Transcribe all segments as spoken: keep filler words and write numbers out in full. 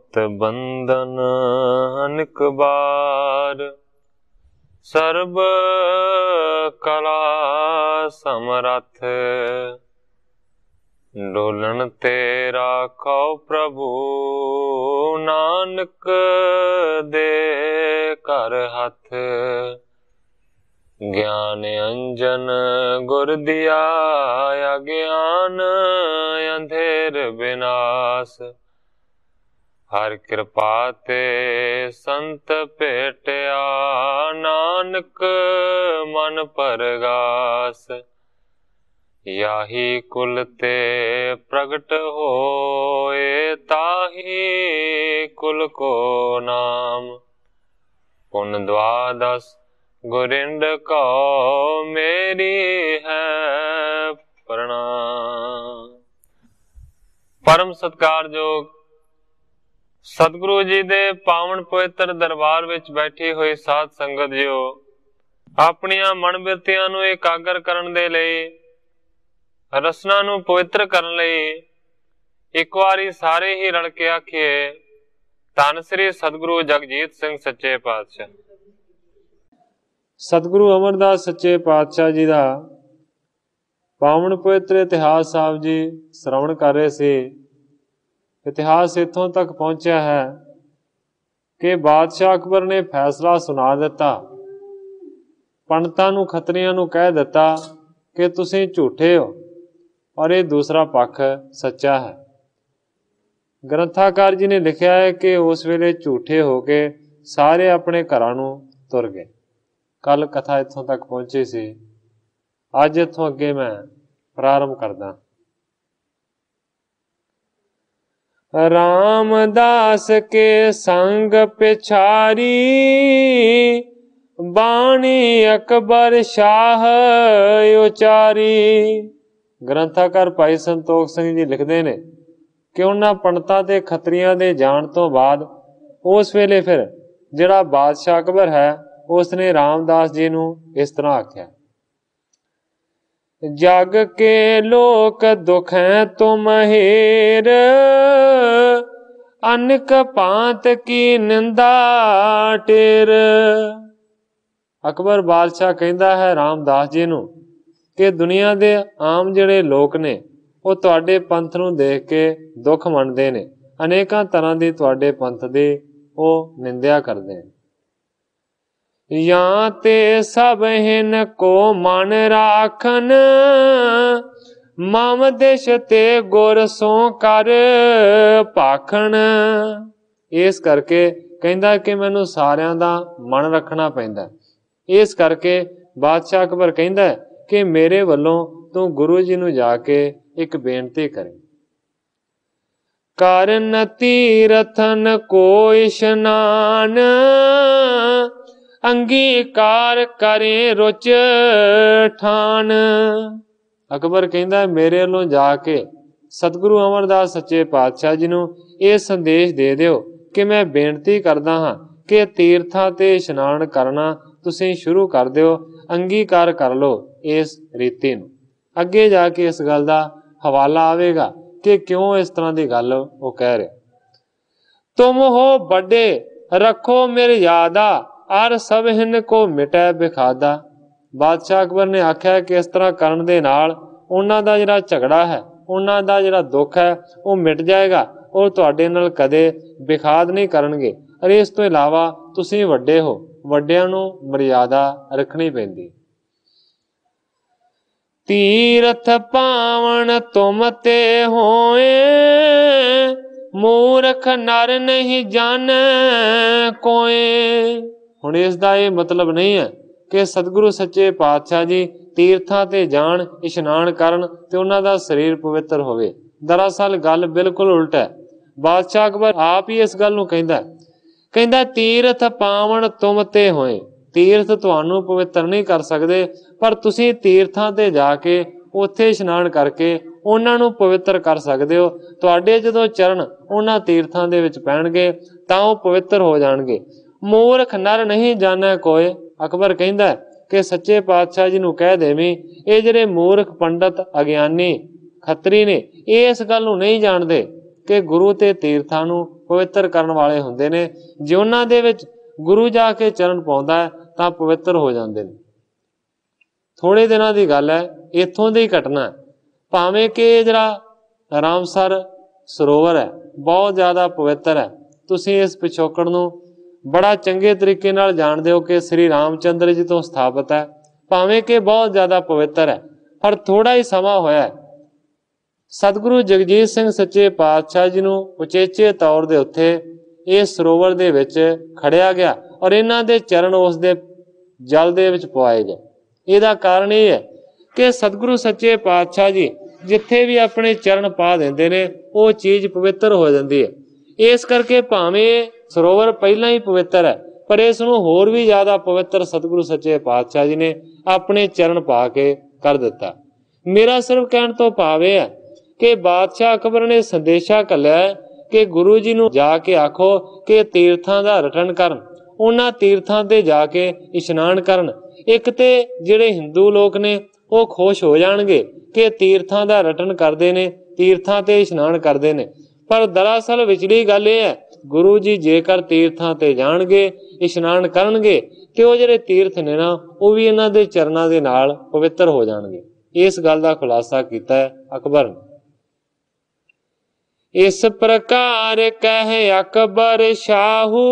मत बंधन अनेक बार, सर्ब कला समरथ, डोलन तेरा कौ प्रभु, नानक दे कर हथ। ज्ञान अंजन गुर दिया, अज्ञान अंधेर विनाश, हर कृपा ते संत भेटिया, नानक मन परगास। याही कुल ते प्रगट होए, ताही कुल को नाम, पुन द्वादश गुरिंद को मेरी है प्रणाम। परम सत्कारयोग सतगुरु जी दे पावन पवित्र दरबार विच बैठी हुई साध संगत जियो, अपनियां मन बिरतियां नूं एकागर करन दे लई, रसना नूं पवित्र करन लई एक वारी सारे ही रल के आखिए, धन श्री सतगुरु जगजीत सिंह सच्चे पातशाह। सतगुरु अमरदास सच्चे पातशाह जी का पावन पवित्र इतिहास साहब जी श्रवण कर रहे थे। इतिहास इत्थों तक पहुंचा है कि बादशाह अकबर ने फैसला सुना दिता, पंडितां नूं खत्रियां नूं कह दिता कि तुसीं झूठे हो और ये दूसरा पक्ष सच्चा है। ग्रंथाकार जी ने लिखा है कि उस वेले झूठे हो के सारे अपने घरां नूं तुर गए। कल कथा इत्थों तक पहुंची सी, अज इत्थों अगे मैं प्रारंभ करदा। रामदास के संग पिछारी, बाणी अकबर शाह उचारी। ग्रंथाकार भाई संतोख सिंह जी लिखते ने कि उन्हां पंडितां ते खत्रियां दे जाण तो बाद उस वेले फिर जिहड़ा बादशाह अकबर है उसने रामदास जी नूं इस तरह आख्या, जग के लोक दुख है तुम हेर, अनक पांत की निंदा टेर। अकबर बादशाह कहता है रामदास जी नूं कि दुनिया दे आम जिहड़े लोक ने वो तुहाडे पंथ नूं देख के दुख मनदे ने, अनेकां तरह दी तुहाडे पंथ दी वो निंदिया करदे ने। या ते सब हिन को मन राखन, मम देश ते गुर सो कर भाखण। इस करके कहंदा कि मैनू सारियां दा मन रखना पैंदा। इस करके बादशाह अकबर कहंदा कि मेरे वल्लों तू गुरु जी नू जाके एक बेनती करे, करन तीरथन को इशनान, अंगीकार करे रुच ठान। अकबर कहंदा मेरे वल्लों जाके सतगुरु अमरदास सच्चे पातशाह जी नूं यह संदेश दे दिओ कि मैं बेनती करदा हां कि तीर्थां ते इशनान करना तुसीं शुरू कर दिओ, अंगीकार कर लो इस रीति नूं। अगे जाके इस गल दा हवाला आवेगा कि क्यों इस तरह की गल वो कह रहे। तुम हो बड़े रखो मेरे यादा, अर सब हिन को मिटै बिखादा। बादशाह अकबर ने आख्या कि इस तरह करन दे नाल उन्हां दा जिहड़ा झगड़ा है, उन्हां दा जिहड़ा दुख है वो मिट जाएगा और तुहाडे नाल कदे बिखाद नहीं करनगे। और इस तो इलावा तुसीं वड्डे हो, वड्डियां नूं मर्यादा रखनी पैंदी। तीरथ पावन तुम ते होए, मूर्ख नर नहीं जाने कोई। हुण इस दा ये मतलब नहीं है कि सतगुरु सच्चे पातशाह जी तीर्थां ते जाण, इशनान करन ते उन्हां दा शरीर पवित्र होवे। दरअसल गल बिल्कुल उल्ट है। बादशाह अकबर आप ही इस गल नूं कहंदा कहंदा तीर्थ पावन तुम ते होए। तीर्थ तुहानूं पवित्र नहीं कर सकदे, पर तुसीं तीर्थां ते जाके उत्थे इशनान करके उन्हां नूं पवित्र कर सकदे हो। तुहाडे जदों चरण उन्हां तीर्थां दे विच पैणगे तां ओह पवित्र हो जाणगे। मूर्ख नर नहीं जाने कोई। अकबर कहंदा कि सच्चे पातशाह जी नूं कह देवीं ये जिहड़े मूर्ख पंडित अगियानी खत्री ने ये इस गल नूं नहीं जाणदे कि गुरु ते तीर्थां नूं ਪਵਿੱਤਰ ਕਰਨ ਵਾਲੇ ਹੁੰਦੇ ਨੇ। ਜੇ ਉਹਨਾਂ ਦੇ ਵਿੱਚ ਗੁਰੂ ਜਾ ਕੇ ਚਰਨ ਪਾਉਂਦਾ ਹੈ ਤਾਂ ਪਵਿੱਤਰ ਹੋ ਜਾਂਦੇ ਨੇ। ਥੋੜੇ ਦਿਨਾਂ ਦੀ ਗੱਲ ਹੈ, ਇੱਥੋਂ ਦੀ ਘਟਨਾ ਹੈ। ਭਾਵੇਂ ਕਿ ਜਿਹੜਾ ਰਾਮਸਰ ਸਰੋਵਰ ਹੈ ਬਹੁਤ ਜ਼ਿਆਦਾ ਪਵਿੱਤਰ ਹੈ, ਤੁਸੀਂ ਇਸ ਪਿਛੋਕੜ ਨੂੰ ਬੜਾ ਚੰਗੇ ਤਰੀਕੇ ਨਾਲ ਜਾਣਦੇ ਹੋ ਕਿ ਸ੍ਰੀ ਰਾਮਚੰਦਰ ਜੀ ਤੋਂ ਸਥਾਪਿਤ ਹੈ। ਭਾਵੇਂ ਕਿ ਬਹੁਤ ਜ਼ਿਆਦਾ ਪਵਿੱਤਰ ਹੈ, ਪਰ ਥੋੜਾ ਹੀ ਸਮਾਂ ਹੋਇਆ ਹੈ, ਸਤਿਗੁਰੂ ਜਗਜੀਤ ਸਿੰਘ ਸੱਚੇ ਪਾਤਸ਼ਾਹ ਜੀ ਨੂੰ ਉਚੇਚੇ ਤੌਰ ਦੇ ਉੱਤੇ ਇਸ ਸਰੋਵਰ ਦੇ ਵਿੱਚ ਖੜਿਆ ਗਿਆ ਔਰ ਇਹਨਾਂ ਦੇ ਚਰਨ ਉਸ ਦੇ ਜਲ ਦੇ ਵਿੱਚ ਪਵਾਏ ਗਏ। ਇਹਦਾ ਕਾਰਨ ਇਹ ਹੈ ਕਿ ਸਤਿਗੁਰੂ ਸੱਚੇ ਪਾਤਸ਼ਾਹ ਜੀ ਜਿੱਥੇ ਵੀ ਆਪਣੇ ਚਰਨ ਪਾ ਦਿੰਦੇ ਨੇ ਉਹ ਚੀਜ਼ ਪਵਿੱਤਰ ਹੋ ਜਾਂਦੀ ਹੈ। ਇਸ ਕਰਕੇ ਭਾਵੇਂ ਸਰੋਵਰ ਪਹਿਲਾਂ ਹੀ ਪਵਿੱਤਰ ਹੈ, ਪਰ ਇਸ ਨੂੰ ਹੋਰ ਵੀ ਜ਼ਿਆਦਾ ਪਵਿੱਤਰ ਸਤਿਗੁਰੂ ਸੱਚੇ ਪਾਤਸ਼ਾਹ ਜੀ ਨੇ ਆਪਣੇ ਚਰਨ ਪਾ ਕੇ ਕਰ ਦਿੱਤਾ। ਮੇਰਾ ਸਿਰਫ ਕਹਿਣ ਤੋਂ ਭਾਵ ਇਹ ਹੈ ਕਿ ਬਾਦਸ਼ਾਹ ਅਕਬਰ ਨੇ ਸੰਦੇਸ਼ਾ ਘੱਲਿਆ ਕਿ ਗੁਰੂ ਜੀ ਨੂੰ ਜਾ ਕੇ ਆਖੋ ਕਿ ਤੀਰਥਾਂ ਦਾ ਰਟਨ ਕਰਨ, ਉਹਨਾਂ ਤੀਰਥਾਂ ਤੇ ਜਾ ਕੇ ਇਸ਼ਨਾਨ ਕਰਨ। ਇੱਕ ਤੇ ਜਿਹੜੇ ਹਿੰਦੂ ਲੋਕ ਨੇ ਉਹ ਖੁਸ਼ ਹੋ ਜਾਣਗੇ ਕਿ ਤੀਰਥਾਂ ਦਾ ਰਟਨ ਕਰਦੇ ਨੇ, ਤੀਰਥਾਂ ਤੇ ਇਸ਼ਨਾਨ ਕਰਦੇ ਨੇ, ਪਰ ਦਰਅਸਲ ਵਿਚਲੀ ਗੱਲ ਇਹ ਹੈ ਗੁਰੂ ਜੀ ਜੇਕਰ ਤੀਰਥਾਂ ਤੇ ਜਾਣਗੇ, ਇਸ਼ਨਾਨ ਕਰਨਗੇ ਤੇ ਉਹ ਜਿਹੜੇ ਤੀਰਥ ਨੇ ਨਾ ਉਹ ਵੀ ਇਹਨਾਂ ਦੇ ਚਰਨਾਂ ਦੇ ਨਾਲ ਪਵਿੱਤਰ ਹੋ ਜਾਣਗੇ। ਇਸ ਗੱਲ ਦਾ ਖੁਲਾਸਾ ਕੀਤਾ ਹੈ ਅਕਬਰ ਨੇ। ਇਸ ਪ੍ਰਕਾਰ ਕਹਿ ਅਕਬਰ ਸ਼ਾਹੂ,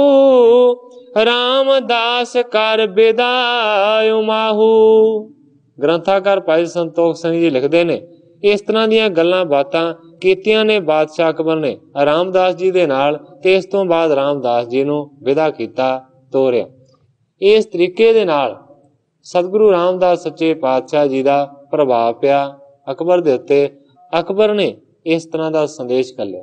ਰਾਮਦਾਸ ਕਰ ਬਿਦਾਇ ਮਾਹੂ। ਗ੍ਰੰਥਾਕਾਰ ਭਾਈ ਸੰਤੋਖ ਸਿੰਘ ਜੀ ਲਿਖਦੇ ਨੇ, ਇਸ ਤਰ੍ਹਾਂ ਦੀਆਂ ਗੱਲਾਂ ਬਾਤਾਂ ਕੀਤੀਆਂ ਨੇ ਬਾਦਸ਼ਾਹ ਅਕਬਰ ਨੇ ਰਾਮਦਾਸ ਜੀ ਦੇ ਨਾਲ, ਤੇ ਇਸ ਤੋਂ ਬਾਅਦ ਰਾਮਦਾਸ ਜੀ ਨੂੰ ਵਿਦਾ ਕੀਤਾ, ਤੋਰਿਆ। ਇਸ ਤਰੀਕੇ ਦੇ ਨਾਲ ਸਤਿਗੁਰੂ ਰਾਮਦਾਸ ਸੱਚੇ ਪਾਤਸ਼ਾਹ ਜੀ ਦਾ ਪ੍ਰਭਾਵ ਪਿਆ ਅਕਬਰ ਦੇ ਉੱਤੇ। ਅਕਬਰ ਨੇ ਇਸ ਤਰ੍ਹਾਂ ਦਾ ਸੰਦੇਸ਼ ਘੱਲਿਆ,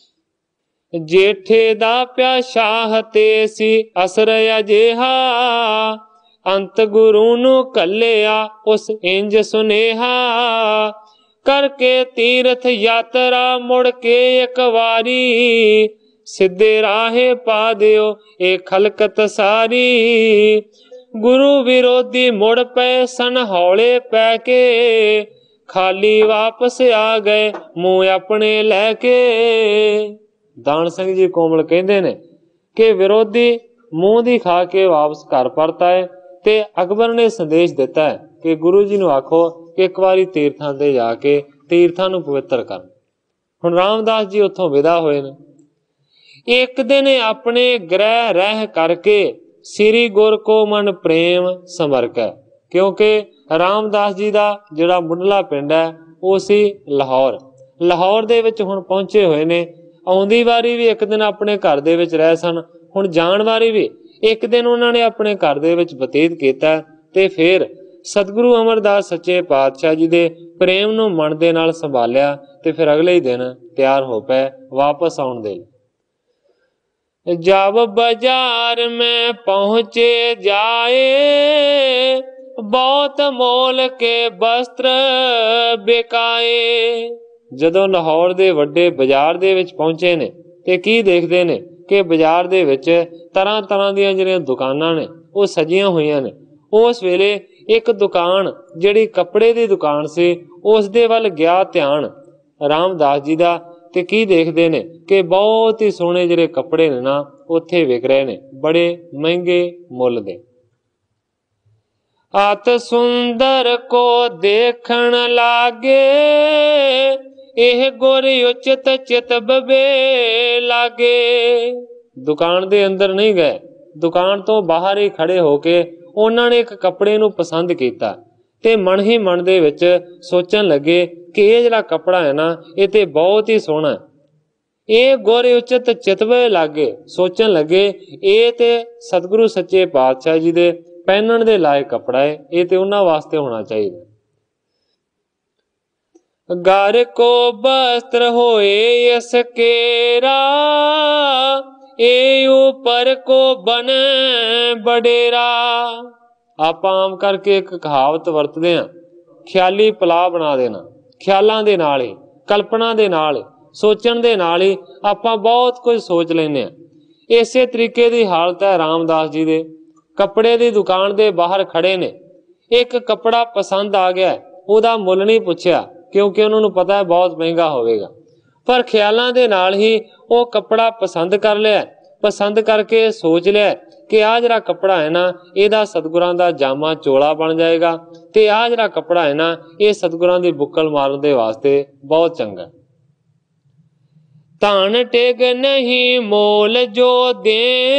ਜੇਠੇ ਦਾ ਪਿਆ ਸ਼ਾਹ ਤੇ ਸੀ ਅਸਰ ਅਜੇਹਾ, ਅੰਤ ਗੁਰੂ ਨੂੰ ਘੱਲਿਆ ਉਸ ਇੰਜ ਸੁਨੇਹਾ, ਕਰਕੇ ਤੀਰਥ ਯਾਤਰਾ ਮੁੜ ਕੇ ਇੱਕ ਵਾਰੀ, ਸਿੱਧੇ ਰਾਹੇ ਪਾ ਦਿਓ ਇਹ ਖਲਕਤ ਸਾਰੀ। ਗੁਰੂ ਵਿਰੋਧੀ ਮੁੜ ਪਏ ਸਨ ਹੌਲੇ ਪੈ ਕੇ, ਖਾਲੀ ਵਾਪਸ ਆ ਗਏ ਮੂੰਹ ਆਪਣੇ ਲੈ ਕੇ। ਦਾਨ ਸਿੰਘ ਜੀ ਕੋਮਲ ਕਹਿੰਦੇ ਨੇ ਕਿ ਵਿਰੋਧੀ ਮੂੰਹ ਦੀ ਖਾ ਕੇ ਵਾਪਸ ਘਰ ਪਰਤ ਆਏ, ਤੇ ਅਕਬਰ ਨੇ ਸੰਦੇਸ਼ ਦਿੱਤਾ ਹੈ ਕਿ ਗੁਰੂ ਜੀ ਨੂੰ ਆਖੋ ਕਿ ਇੱਕ ਵਾਰੀ ਤੀਰਥਾਂ ਤੇ ਜਾ ਕੇ ਤੀਰਥਾਂ ਨੂੰ ਪਵਿੱਤਰ ਕਰਨ। ਹੁਣ ਰਾਮਦਾਸ ਜੀ ਉੱਥੋਂ ਵਿਦਾ ਹੋਏ ਨੇ। ਇੱਕ ਦਿਨ ਆਪਣੇ ਗ੍ਰਹਿ ਰਹਿ ਕਰਕੇ ਸ੍ਰੀ ਗੁਰ ਕੋ ਮਨ ਪ੍ਰੇਮ ਸਮਰਕੈ, ਕਿਉਂਕਿ ਰਾਮਦਾਸ ਜੀ ਦਾ ਜਿਹੜਾ ਮੁੱਢਲਾ ਪਿੰਡ ਹੈ ਉਹ ਸੀ ਲਾਹੌਰ। ਲਾਹੌਰ ਦੇ ਵਿੱਚ ਹੁਣ ਪਹੁੰਚੇ ਹੋਏ ਨੇ। ਆਉਂਦੀ ਵਾਰੀ ਵੀ ਇੱਕ ਦਿਨ ਆਪਣੇ ਘਰ ਦੇ ਵਿੱਚ ਰਹੇ ਸਨ, ਹੁਣ ਜਾਣ ਵਾਰੀ ਵੀ ਇੱਕ ਦਿਨ ਉਹਨਾਂ ਨੇ ਆਪਣੇ ਘਰ ਦੇ ਵਿੱਚ ਬਤੀਤ ਕੀਤਾ, ਤੇ ਫਿਰ ਸਤਿਗੁਰੂ ਅਮਰਦਾਸ ਸੱਚੇ ਪਾਤਸ਼ਾਹ ਜੀ ਦੇ ਪ੍ਰੇਮ ਨੂੰ ਮਨ ਦੇ ਨਾਲ ਸੰਭਾਲਿਆ, ਤੇ ਫਿਰ ਅਗਲੇ ਹੀ ਦਿਨ ਤਿਆਰ ਹੋ ਪਏ ਵਾਪਸ ਆਉਣ ਦੇ ਲਈ। ਜਬ ਬਾਜ਼ਾਰ ਮੈਂ ਪਹੁੰਚੇ ਜਾਏ, ਬਹੁਤ ਮੋਲ ਕੇ ਬਸਤਰ ਬਿਕਾਏ। ਜਦੋਂ ਲਾਹੌਰ ਦੇ ਵੱਡੇ ਬਾਜ਼ਾਰ ਦੇ ਵਿੱਚ ਪਹੁੰਚੇ ਨੇ ਤੇ ਕੀ ਦੇਖਦੇ ਨੇ ਕਿ ਬਾਜ਼ਾਰ ਦੇ ਵਿੱਚ ਤਰ੍ਹਾਂ ਤਰ੍ਹਾਂ ਦੀਆਂ ਜਿਹੜੀਆਂ ਦੁਕਾਨਾਂ ਨੇ ਉਹ ਸਜੀਆਂ ਹੋਈਆਂ ਨੇ। ਉਸ ਵੇਲੇ ਇੱਕ ਦੁਕਾਨ ਜਿਹੜੀ ਕੱਪੜੇ ਦੀ ਦੁਕਾਨ ਸੀ, ਉਸ ਦੇ ਵੱਲ ਗਿਆ ਧਿਆਨ ਰਾਮਦਾਸ ਜੀ ਦਾ, ਤੇ ਕੀ ਦੇਖਦੇ ਨੇ ਕਿ ਬਹੁਤ ਹੀ ਸੋਹਣੇ ਜਿਹੜੇ ਕੱਪੜੇ ਨੇ ਨਾ ਉੱਥੇ ਵਿਕ ਰਹੇ ਨੇ, ਬੜੇ ਮਹਿੰਗੇ ਮੁੱਲ ਦੇ। ਅਤ ਸੁੰਦਰ ਕੋ ਦੇਖਣ ਲਾਗੇ, ਇਹ ਗੁਰ ਉਚਿਤ ਚਿਤ ਬਵੇ ਲਾਗੇ। ਦੁਕਾਨ ਦੇ ਅੰਦਰ ਨਹੀਂ ਗਏ, ਦੁਕਾਨ ਤੋਂ ਬਾਹਰ ਹੀ ਖੜੇ ਹੋ ਕੇ ਉਹਨਾਂ ਨੇ ਇੱਕ ਕੱਪੜੇ ਨੂੰ ਪਸੰਦ ਕੀਤਾ, ਤੇ ਮਨ ਹੀ ਮਨ ਦੇ ਵਿੱਚ ਸੋਚਣ ਲੱਗੇ ਕਿ ਇਹ ਜਿਹੜਾ ਕੱਪੜਾ ਹੈ ਨਾ ਇਹ ਤੇ ਬਹੁਤ ਹੀ ਸੋਹਣਾ ਹੈ। ਇਹ ਗੁਰ ਉਚਿਤ ਚਿਤ ਬਵੇ ਲਾਗੇ, ਸੋਚਣ ਲੱਗੇ ਇਹ ਤੇ ਸਤਿਗੁਰੂ ਸੱਚੇ ਪਾਤਸ਼ਾਹ ਜੀ ਦੇ ਪਹਿਨਣ ਦੇ ਲਾਇਕ ਕੱਪੜਾ ਹੈ, ਇਹ ਤੇ ਉਹਨਾਂ ਵਾਸਤੇ ਹੋਣਾ ਚਾਹੀਦਾ। ਗਰ ਕੋ ਬਸਤਰ ਹੋਏ ਇਸ ਕੇਰਾ, ਇਹ ਉਪਰ ਕੋ ਬਨ ਬਡੇਰਾ। ਆਪਾਂ ਆਮ ਕਰਕੇ ਇੱਕ ਕਹਾਵਤ ਵਰਤਦੇ ਹਾਂ, ਖਿਆਲੀ ਪਲਾ ਬਣਾ ਦੇਣਾ। ਖਿਆਲਾਂ ਦੇ ਨਾਲ ਹੀ, ਕਲਪਨਾ ਦੇ ਨਾਲ ਹੀ, ਸੋਚਣ ਦੇ ਨਾਲ ਹੀ ਆਪਾਂ ਬਹੁਤ ਕੁਝ ਸੋਚ ਲੈਂਦੇ ਹਾਂ। ਇਸੇ ਤਰੀਕੇ ਦੀ ਹਾਲਤ ਹੈ ਰਾਮਦਾਸ ਜੀ ਦੇ। ਕੱਪੜੇ ਦੀ ਦੁਕਾਨ ਦੇ ਬਾਹਰ ਖੜੇ ਨੇ, ਇੱਕ ਕੱਪੜਾ ਪਸੰਦ ਆ ਗਿਆ, ਉਹਦਾ ਮੁੱਲ ਨਹੀਂ ਪੁੱਛਿਆ ਕਿਉਂਕਿ ਉਹਨਾਂ ਨੂੰ ਪਤਾ ਹੈ ਬਹੁਤ ਮਹਿੰਗਾ ਹੋਵੇਗਾ, ਪਰ ਖਿਆਲਾਂ ਦੇ ਨਾਲ ਹੀ ਉਹ ਕੱਪੜਾ ਪਸੰਦ ਕਰ ਲਿਆ, ਪਸੰਦ ਕਰਕੇ ਸੋਚ ਲਿਆ ਕਿ ਆਹ ਜਿਹੜਾ ਕੱਪੜਾ ਹੈ ਨਾ ਇਹਦਾ ਸਤਿਗੁਰਾਂ ਦਾ ਜਾਮਾ ਚੋਲਾ ਬਣ ਜਾਏਗਾ, ਤੇ ਆਹ ਜਿਹੜਾ ਕੱਪੜਾ ਹੈ ਨਾ ਇਹ ਸਤਿਗੁਰਾਂ ਦੀ ਬੁੱਕਲ ਮਾਰਨ ਦੇ ਵਾਸਤੇ ਬਹੁਤ ਚੰਗਾ। ਧਨ ਟਿਕ ਨਹੀਂ ਮੋਲ ਜੋ ਦੇ,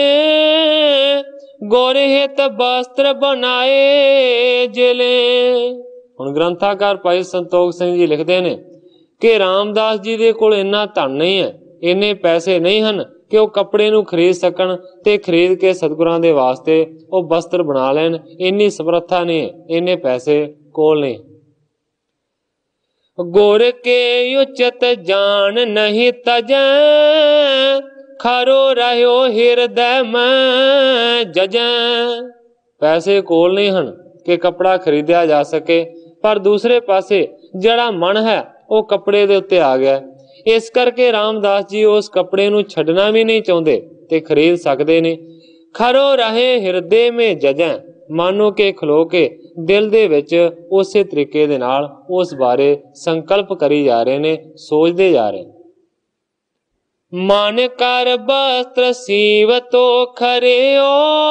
ਗੁਰ ਹਿਤ ਬਸਤਰ ਬਣਾਏ ਜਿਲੇ। ਹੁਣ ਗ੍ਰੰਥਾਕਾਰ ਭਾਈ ਸੰਤੋਖ ਸਿੰਘ ਜੀ ਲਿਖਦੇ ਨੇ ਕਿ ਰਾਮਦਾਸ ਜੀ ਦੇ ਕੋਲ ਇੰਨਾ ਧਨ ਨਹੀਂ ਹੈ, ਇੰਨੇ ਪੈਸੇ ਨਹੀਂ ਹਨ ਕਿ ਉਹ ਕੱਪੜੇ ਨੂੰ ਖਰੀਦ ਸਕਣ ਤੇ ਖਰੀਦ ਕੇ ਸਤਿਗੁਰਾਂ ਦੇ ਵਾਸਤੇ ਉਹ ਬਸਤਰ ਬਣਾ ਲੈਣ। ਇੰਨੀ ਸਮਰੱਥਾ ਨਹੀਂ, ਇੰਨੇ ਪੈਸੇ ਕੋਲ ਨਹੀਂ। ਗੁਰ ਕੇ ਉਚਿਤ ਜਾਣ ਨਹੀਂ ਤਜੈ, ਖਰੋ ਰਹਿਓ ਹਿਰਦੈ ਮੈਂ ਜਜੈ। ਪੈਸੇ ਕੋਲ ਨਹੀਂ ਹਨ ਕਿ ਕੱਪੜਾ ਖਰੀਦਿਆ ਜਾ ਸਕੇ, ਪਰ ਦੂਸਰੇ ਪਾਸੇ ਜਿਹੜਾ ਮਨ ਹੈ ਉਹ ਕੱਪੜੇ ਦੇ ਉੱਤੇ ਆ ਗਿਆ। ਇਸ ਕਰਕੇ ਰਾਮਦਾਸ ਜੀ ਉਸ ਕੱਪੜੇ ਨੂੰ ਛੱਡਣਾ ਵੀ ਨਹੀਂ ਚਾਹੁੰਦੇ ਤੇ ਖਰੀਦ ਸਕਦੇ ਨੇ। ਖਰੋ ਰਹੇ ਹਿਰਦੇ ਮੇ ਜਜੈ, ਮਾਨੋ ਕੇ ਖਲੋ ਕੇ ਦਿਲ ਦੇ ਵਿੱਚ ਉਸੇ ਤਰੀਕੇ ਦੇ ਨਾਲ ਉਸ ਬਾਰੇ ਸੰਕਲਪ ਕਰੀ ਜਾ ਰਹੇ ਨੇ, ਸੋਚਦੇ ਜਾ ਰਹੇ ਨੇ। ਮਨ ਕਰ ਬਸਤਰ ਸੀਵਤੋ ਖਰਿਓ,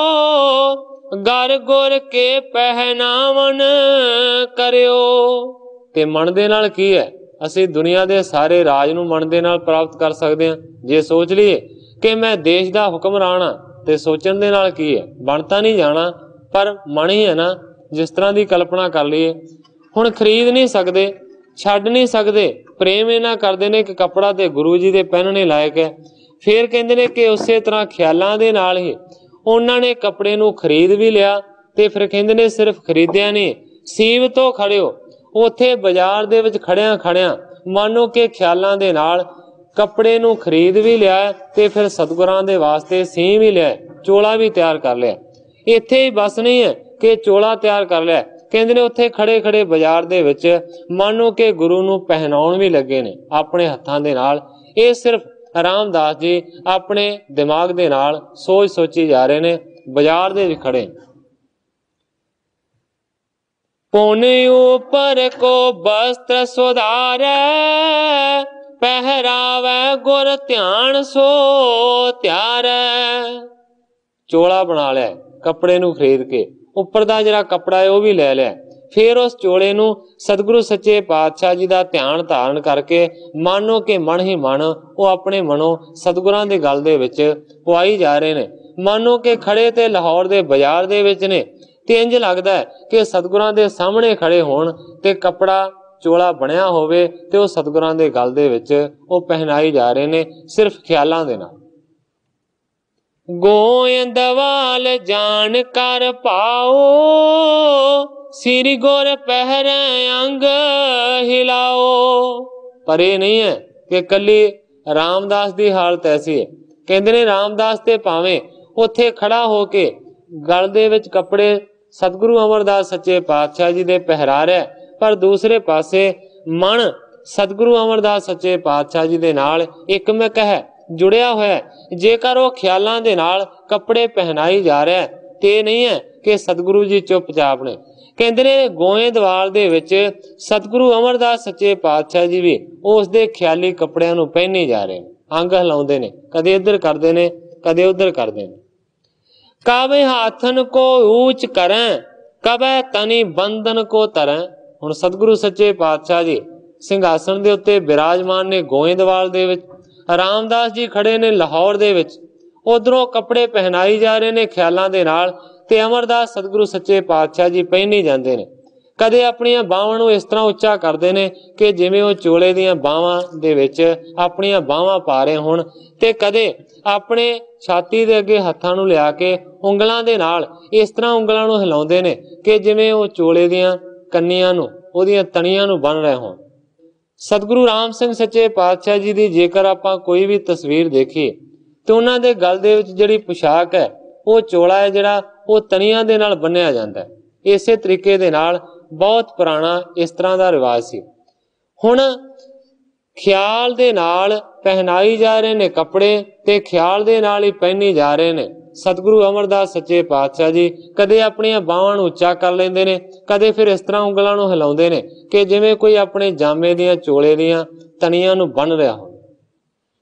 ਗਰ ਗੁਰ ਕੇ ਪਹਿਨਾਵਨ ਕਰਿਓ। ਤੇ ਮਨ ਦੇ ਨਾਲ ਕੀ ਹੈ? ਅਸੀਂ ਦੁਨੀਆ ਦੇ ਸਾਰੇ ਰਾਜ ਨੂੰ ਮਨ ਦੇ ਨਾਲ ਪ੍ਰਾਪਤ ਕਰ ਸਕਦੇ ਹਾਂ। ਜੇ ਸੋਚ ਲਈਏ ਕਿ ਮੈਂ ਦੇਸ਼ ਦਾ ਹੁਕਮਰਾਨ ਹਾਂ ਤੇ ਸੋਚਣ ਦੇ ਨਾਲ ਕੀ ਹੈ? ਬਣ ਤਾਂ ਨਹੀਂ ਜਾਣਾ, ਪਰ ਮਨ ਹੀ ਹੈ ਨਾ। ਜਿਸ ਤਰ੍ਹਾਂ ਦੀ ਕਲਪਨਾ ਕਰ ਲਈਏ, ਹੁਣ ਖਰੀਦ ਨਹੀਂ ਸਕਦੇ, ਛੱਡ ਨਹੀਂ ਸਕਦੇ, ਪ੍ਰੇਮ ਇਹਨਾਂ ਕਰਦੇ ਨੇ ਕਿ ਕੱਪੜਾ ਤੇ ਗੁਰੂ ਜੀ ਦੇ ਪਹਿਨਣੇ ਲਾਇਕ ਹੈ। ਫੇਰ ਕਹਿੰਦੇ ਨੇ ਕਿ ਉਸੇ ਤਰ੍ਹਾਂ ਖਿਆਲਾਂ ਦੇ ਨਾਲ ਹੀ ਉਹਨਾਂ ਨੇ ਕੱਪੜੇ ਨੂੰ ਖਰੀਦ ਵੀ ਲਿਆ, ਤੇ ਫਿਰ ਕਹਿੰਦੇ ਨੇ ਸਿਰਫ ਖਰੀਦਿਆ ਨਹੀਂ, ਸੀਵ ਤੋਂ ਖੜਿਓ। ਉੱਥੇ ਬਾਜ਼ਾਰ ਦੇ ਵਿੱਚ ਖੜਿਆਂ ਖੜਿਆਂ ਮਾਨੋ ਕਿ ਖਿਆਲਾਂ ਦੇ ਨਾਲ ਕੱਪੜੇ ਨੂੰ ਖਰੀਦ ਵੀ ਲਿਆ, ਤੇ ਫਿਰ ਸਤਿਗੁਰਾਂ ਦੇ ਵਾਸਤੇ ਸੀ ਵੀ ਲਿਆ, ਚੋਲਾ ਵੀ ਤਿਆਰ ਕਰ ਲਿਆ। ਇੱਥੇ ਹੀ ਬਸ ਨਹੀਂ ਹੈ ਕਿ ਚੋਲਾ ਤਿਆਰ ਕਰ ਲਿਆ, ਕਹਿੰਦੇ ਨੇ ਉੱਥੇ ਖੜੇ ਖੜੇ ਬਾਜ਼ਾਰ ਦੇ ਵਿੱਚ ਮਾਨੋ ਕਿ ਗੁਰੂ ਨੂੰ ਪਹਿਨਾਉਣ ਵੀ ਲੱਗੇ ਨੇ ਆਪਣੇ ਹੱਥਾਂ ਦੇ ਨਾਲ। ਇਹ ਸਿਰਫ ਰਾਮਦਾਸ ਜੀ ਆਪਣੇ ਦਿਮਾਗ ਦੇ ਨਾਲ ਸੋਚ ਸੋਚੀ ਜਾ ਰਹੇ ਨੇ, ਬਾਜ਼ਾਰ ਦੇ ਵਿੱਚ ਖੜੇ। ਪੁਨ ਉਪਰ ਕੋ ਬਸਤਰ ਸੁਧਾਰੈ, ਪਹਿਰਾਵੈ ਗੁਰ ਧਿਆਨ ਸੋ ਧਿਆਰੈ। ਚੋਲਾ ਬਣਾ ਲਿਆ ਕੱਪੜੇ ਨੂੰ ਖਰੀਦ ਕੇ, ਉੱਪਰ ਦਾ ਜਿਹੜਾ ਕੱਪੜਾ ਹੈ ਉਹ ਵੀ ਲੈ ਲਿਆ। ਫਿਰ ਉਸ ਚੋਲੇ ਨੂੰ ਸਤਿਗੁਰੂ ਸੱਚੇ ਪਾਤਸ਼ਾਹ ਜੀ ਦਾ ਧਿਆਨ ਧਾਰਨ ਕਰਕੇ ਮਾਨੋ ਕਿ ਮਨ ਹੀ ਮਨ ਉਹ ਆਪਣੇ ਮਨੋਂ ਸਤਿਗੁਰਾਂ ਦੀ ਗੱਲ ਦੇ ਵਿੱਚ ਪਵਾਈ ਜਾ ਰਹੇ ਨੇ। ਮਾਨੋ ਕਿ ਖੜੇ ਤੇ ਲਾਹੌਰ ਦੇ ਬਾਜ਼ਾਰ ਦੇ ਵਿੱਚ ਨੇ, ਤੇ ਇੰਜ ਲੱਗਦਾ ਹੈ ਕਿ ਸਤਿਗੁਰਾਂ ਦੇ ਸਾਹਮਣੇ ਖੜੇ ਹੋਣ ਤੇ ਕੱਪੜਾ ਚੋਲਾ ਬਣਿਆ ਹੋਵੇ ਤੇ ਉਹ ਸਤਿਗੁਰਾਂ ਦੇ ਗੱਲ ਦੇ ਵਿੱਚ ਉਹ ਪਹਿਨਾਈ ਜਾ ਰਹੇ ਨੇ ਸਿਰਫ ਖਿਆਲਾਂ ਦੇ ਨਾਲ। ਗੋਇੰਦਵਾਲ ਜਾਣ ਕਰ ਪਾਓ, ਸ੍ਰੀ ਗੁਰ ਪਹਿਰੇ ਅੰਗ ਹਿਲਾਓ। ਪਰ ਇਹ ਨਹੀਂ ਹੈ ਕਿ ਕੱਲੀ ਰਾਮਦਾਸ ਦੀ ਹਾਲਤ ਐਸੀ ਹੈ। ਕਹਿੰਦੇ ਨੇ ਰਾਮਦਾਸ ਤੇ ਭਾਵੇਂ ਉੱਥੇ ਖੜਾ ਹੋ ਕੇ ਗਲ ਦੇ ਵਿੱਚ ਕੱਪੜੇ ਸਤਿਗੁਰੂ ਅਮਰਦਾਸ ਸੱਚੇ ਪਾਤਸ਼ਾਹ ਜੀ ਦੇ ਪਹਿਰਾ ਰਿਹਾ, ਪਰ ਦੂਸਰੇ ਪਾਸੇ ਮਨ ਸਤਿਗੁਰੂ ਅਮਰਦਾਸ ਸੱਚੇ ਪਾਤਸ਼ਾਹ ਜੀ ਦੇ ਨਾਲ ਇੱਕਮਿਕ ਹੈ, ਜੁੜਿਆ ਹੋਇਆ। ਜੇਕਰ ਉਹ ਖਿਆਲਾਂ ਦੇ ਨਾਲ ਕੱਪੜੇ ਪਹਿਨਾਈ ਜਾ ਰਿਹਾ ਤੇ ਨਹੀਂ ਹੈ ਕਿ ਸਤਿਗੁਰੂ ਜੀ ਚੁੱਪਚਾਪ ਨੇ। ਕਹਿੰਦੇ ਨੇ ਗੋਇੰਦਵਾਲ ਦੇ ਵਿੱਚ ਸਤਿਗੁਰੂ ਅਮਰਦਾਸ ਸੱਚੇ ਪਾਤਸ਼ਾਹ ਜੀ ਵੀ ਉਸ ਦੇ ਖਿਆਲੀ ਕੱਪੜਿਆਂ ਨੂੰ ਪਹਿਨੇ ਜਾ ਰਹੇ ਨੇ, ਅੰਗ ਹਿਲਾਉਂਦੇ ਨੇ, ਕਦੇ ਇੱਧਰ ਕਰਦੇ ਨੇ ਕਦੇ ਉੱਧਰ ਕਰਦੇ ਨੇ। ਕਾਵੇ ਹਾਥਨ ਕੋ ਊਚ ਕਰੈ, ਕਬੈ ਤਨੀ ਬੰਧਨ ਕੋ ਤਰੈ। ਹੁਣ ਸਤਿਗੁਰੂ ਸੱਚੇ ਪਾਤਸ਼ਾਹ ਜੀ ਸਿੰਘਾਸਣ ਦੇ ਉੱਤੇ ਬਿਰਾਜਮਾਨ ਨੇ ਗੋਇੰਦਵਾਲ ਦੇ ਵਿੱਚ, ਰਾਮਦਾਸ ਜੀ ਖੜੇ ਨੇ ਲਾਹੌਰ ਦੇ ਵਿੱਚ। ਉਧਰੋਂ ਕੱਪੜੇ ਪਹਿਨਾਈ ਜਾ ਰਹੇ ਨੇ ਖਿਆਲਾਂ ਦੇ ਨਾਲ, ਤੇ ਅਮਰਦਾਸ ਸਤਿਗੁਰੂ ਸੱਚੇ ਪਾਤਸ਼ਾਹ ਜੀ ਪਹਿਨੀ ਜਾਂਦੇ ਨੇ। ਕਦੇ ਆਪਣੀਆਂ ਬਾਹਾਂ ਨੂੰ ਇਸ ਤਰ੍ਹਾਂ ਉੱਚਾ ਕਰਦੇ ਨੇ ਕਿ ਜਿਵੇਂ ਉਹ ਚੋਲੇ ਦੀਆਂ ਬਾਹਾਂ ਦੇ ਵਿੱਚ ਆਪਣੀਆਂ ਬਾਹਾਂ ਪਾ ਰਹੇ ਹੋਣ, ਤੇ ਕਦੇ ਆਪਣੇ ਛਾਤੀ ਦੇ ਅੱਗੇ ਹੱਥਾਂ ਨੂੰ ਲਿਆ ਕੇ ਉਂਗਲਾਂ ਦੇ ਨਾਲ ਇਸ ਤਰ੍ਹਾਂ ਉਂਗਲਾਂ ਨੂੰ ਹਿਲਾਉਂਦੇ ਨੇ ਕਿ ਜਿਵੇਂ ਉਹ ਚੋਲੇ ਦੀਆਂ ਕੰਨੀਆਂ ਨੂੰ, ਉਹਦੀਆਂ ਤਣੀਆਂ ਨੂੰ ਬੰਨ ਰਹੇ ਹੋਣ। ਸਤਿਗੁਰੂ ਰਾਮ ਸਿੰਘ ਸੱਚੇ ਪਾਤਸ਼ਾਹ ਜੀ ਦੀ ਜੇਕਰ ਆਪਾਂ ਕੋਈ ਵੀ ਤਸਵੀਰ ਦੇਖੀਏ ਤੇ ਉਹਨਾਂ ਦੇ ਗਲ ਦੇ ਵਿੱਚ ਜਿਹੜੀ ਪੁਸ਼ਾਕ ਹੈ ਉਹ ਚੋਲਾ ਹੈ ਜਿਹੜਾ ਉਹ ਤਣੀਆਂ ਦੇ ਨਾਲ ਬੰਨਿਆ ਜਾਂਦਾ। ਇਸੇ ਤਰੀਕੇ ਦੇ ਨਾਲ ਬਹੁਤ ਪੁਰਾਣਾ ਇਸ ਤਰ੍ਹਾਂ ਦਾ ਰਿਵਾਜ ਸੀ। ਹੁਣ ਖਿਆਲ ਦੇ ਨਾਲ ਪਹਿਨਾਈ ਜਾ ਰਹੇ ਨੇ ਕੱਪੜੇ, ਤੇ ਖਿਆਲ ਦੇ ਨਾਲ ਹੀ ਪਹਿਨੀ ਜਾ ਰਹੇ ਨੇ। ਸਤਿਗੁਰੂ ਅਮਰਦਾਸ ਸੱਚੇ ਪਾਤਸ਼ਾਹ ਜੀ ਕਦੇ ਆਪਣੀਆਂ ਬਾਹਾਂ ਨੂੰ ਉੱਚਾ ਕਰ ਲੈਂਦੇ ਨੇ, ਕਦੇ ਫਿਰ ਇਸ ਤਰ੍ਹਾਂ ਉਂਗਲਾਂ ਨੂੰ ਹਿਲਾਉਂਦੇ ਨੇ ਕਿ ਜਿਵੇਂ ਕੋਈ ਆਪਣੇ ਜਾਮੇ ਦੀਆਂ ਚੋਲੇ ਦੀਆਂ ਤਣੀਆਂ ਨੂੰ ਬੰਨ ਰਿਹਾ ਹੋ।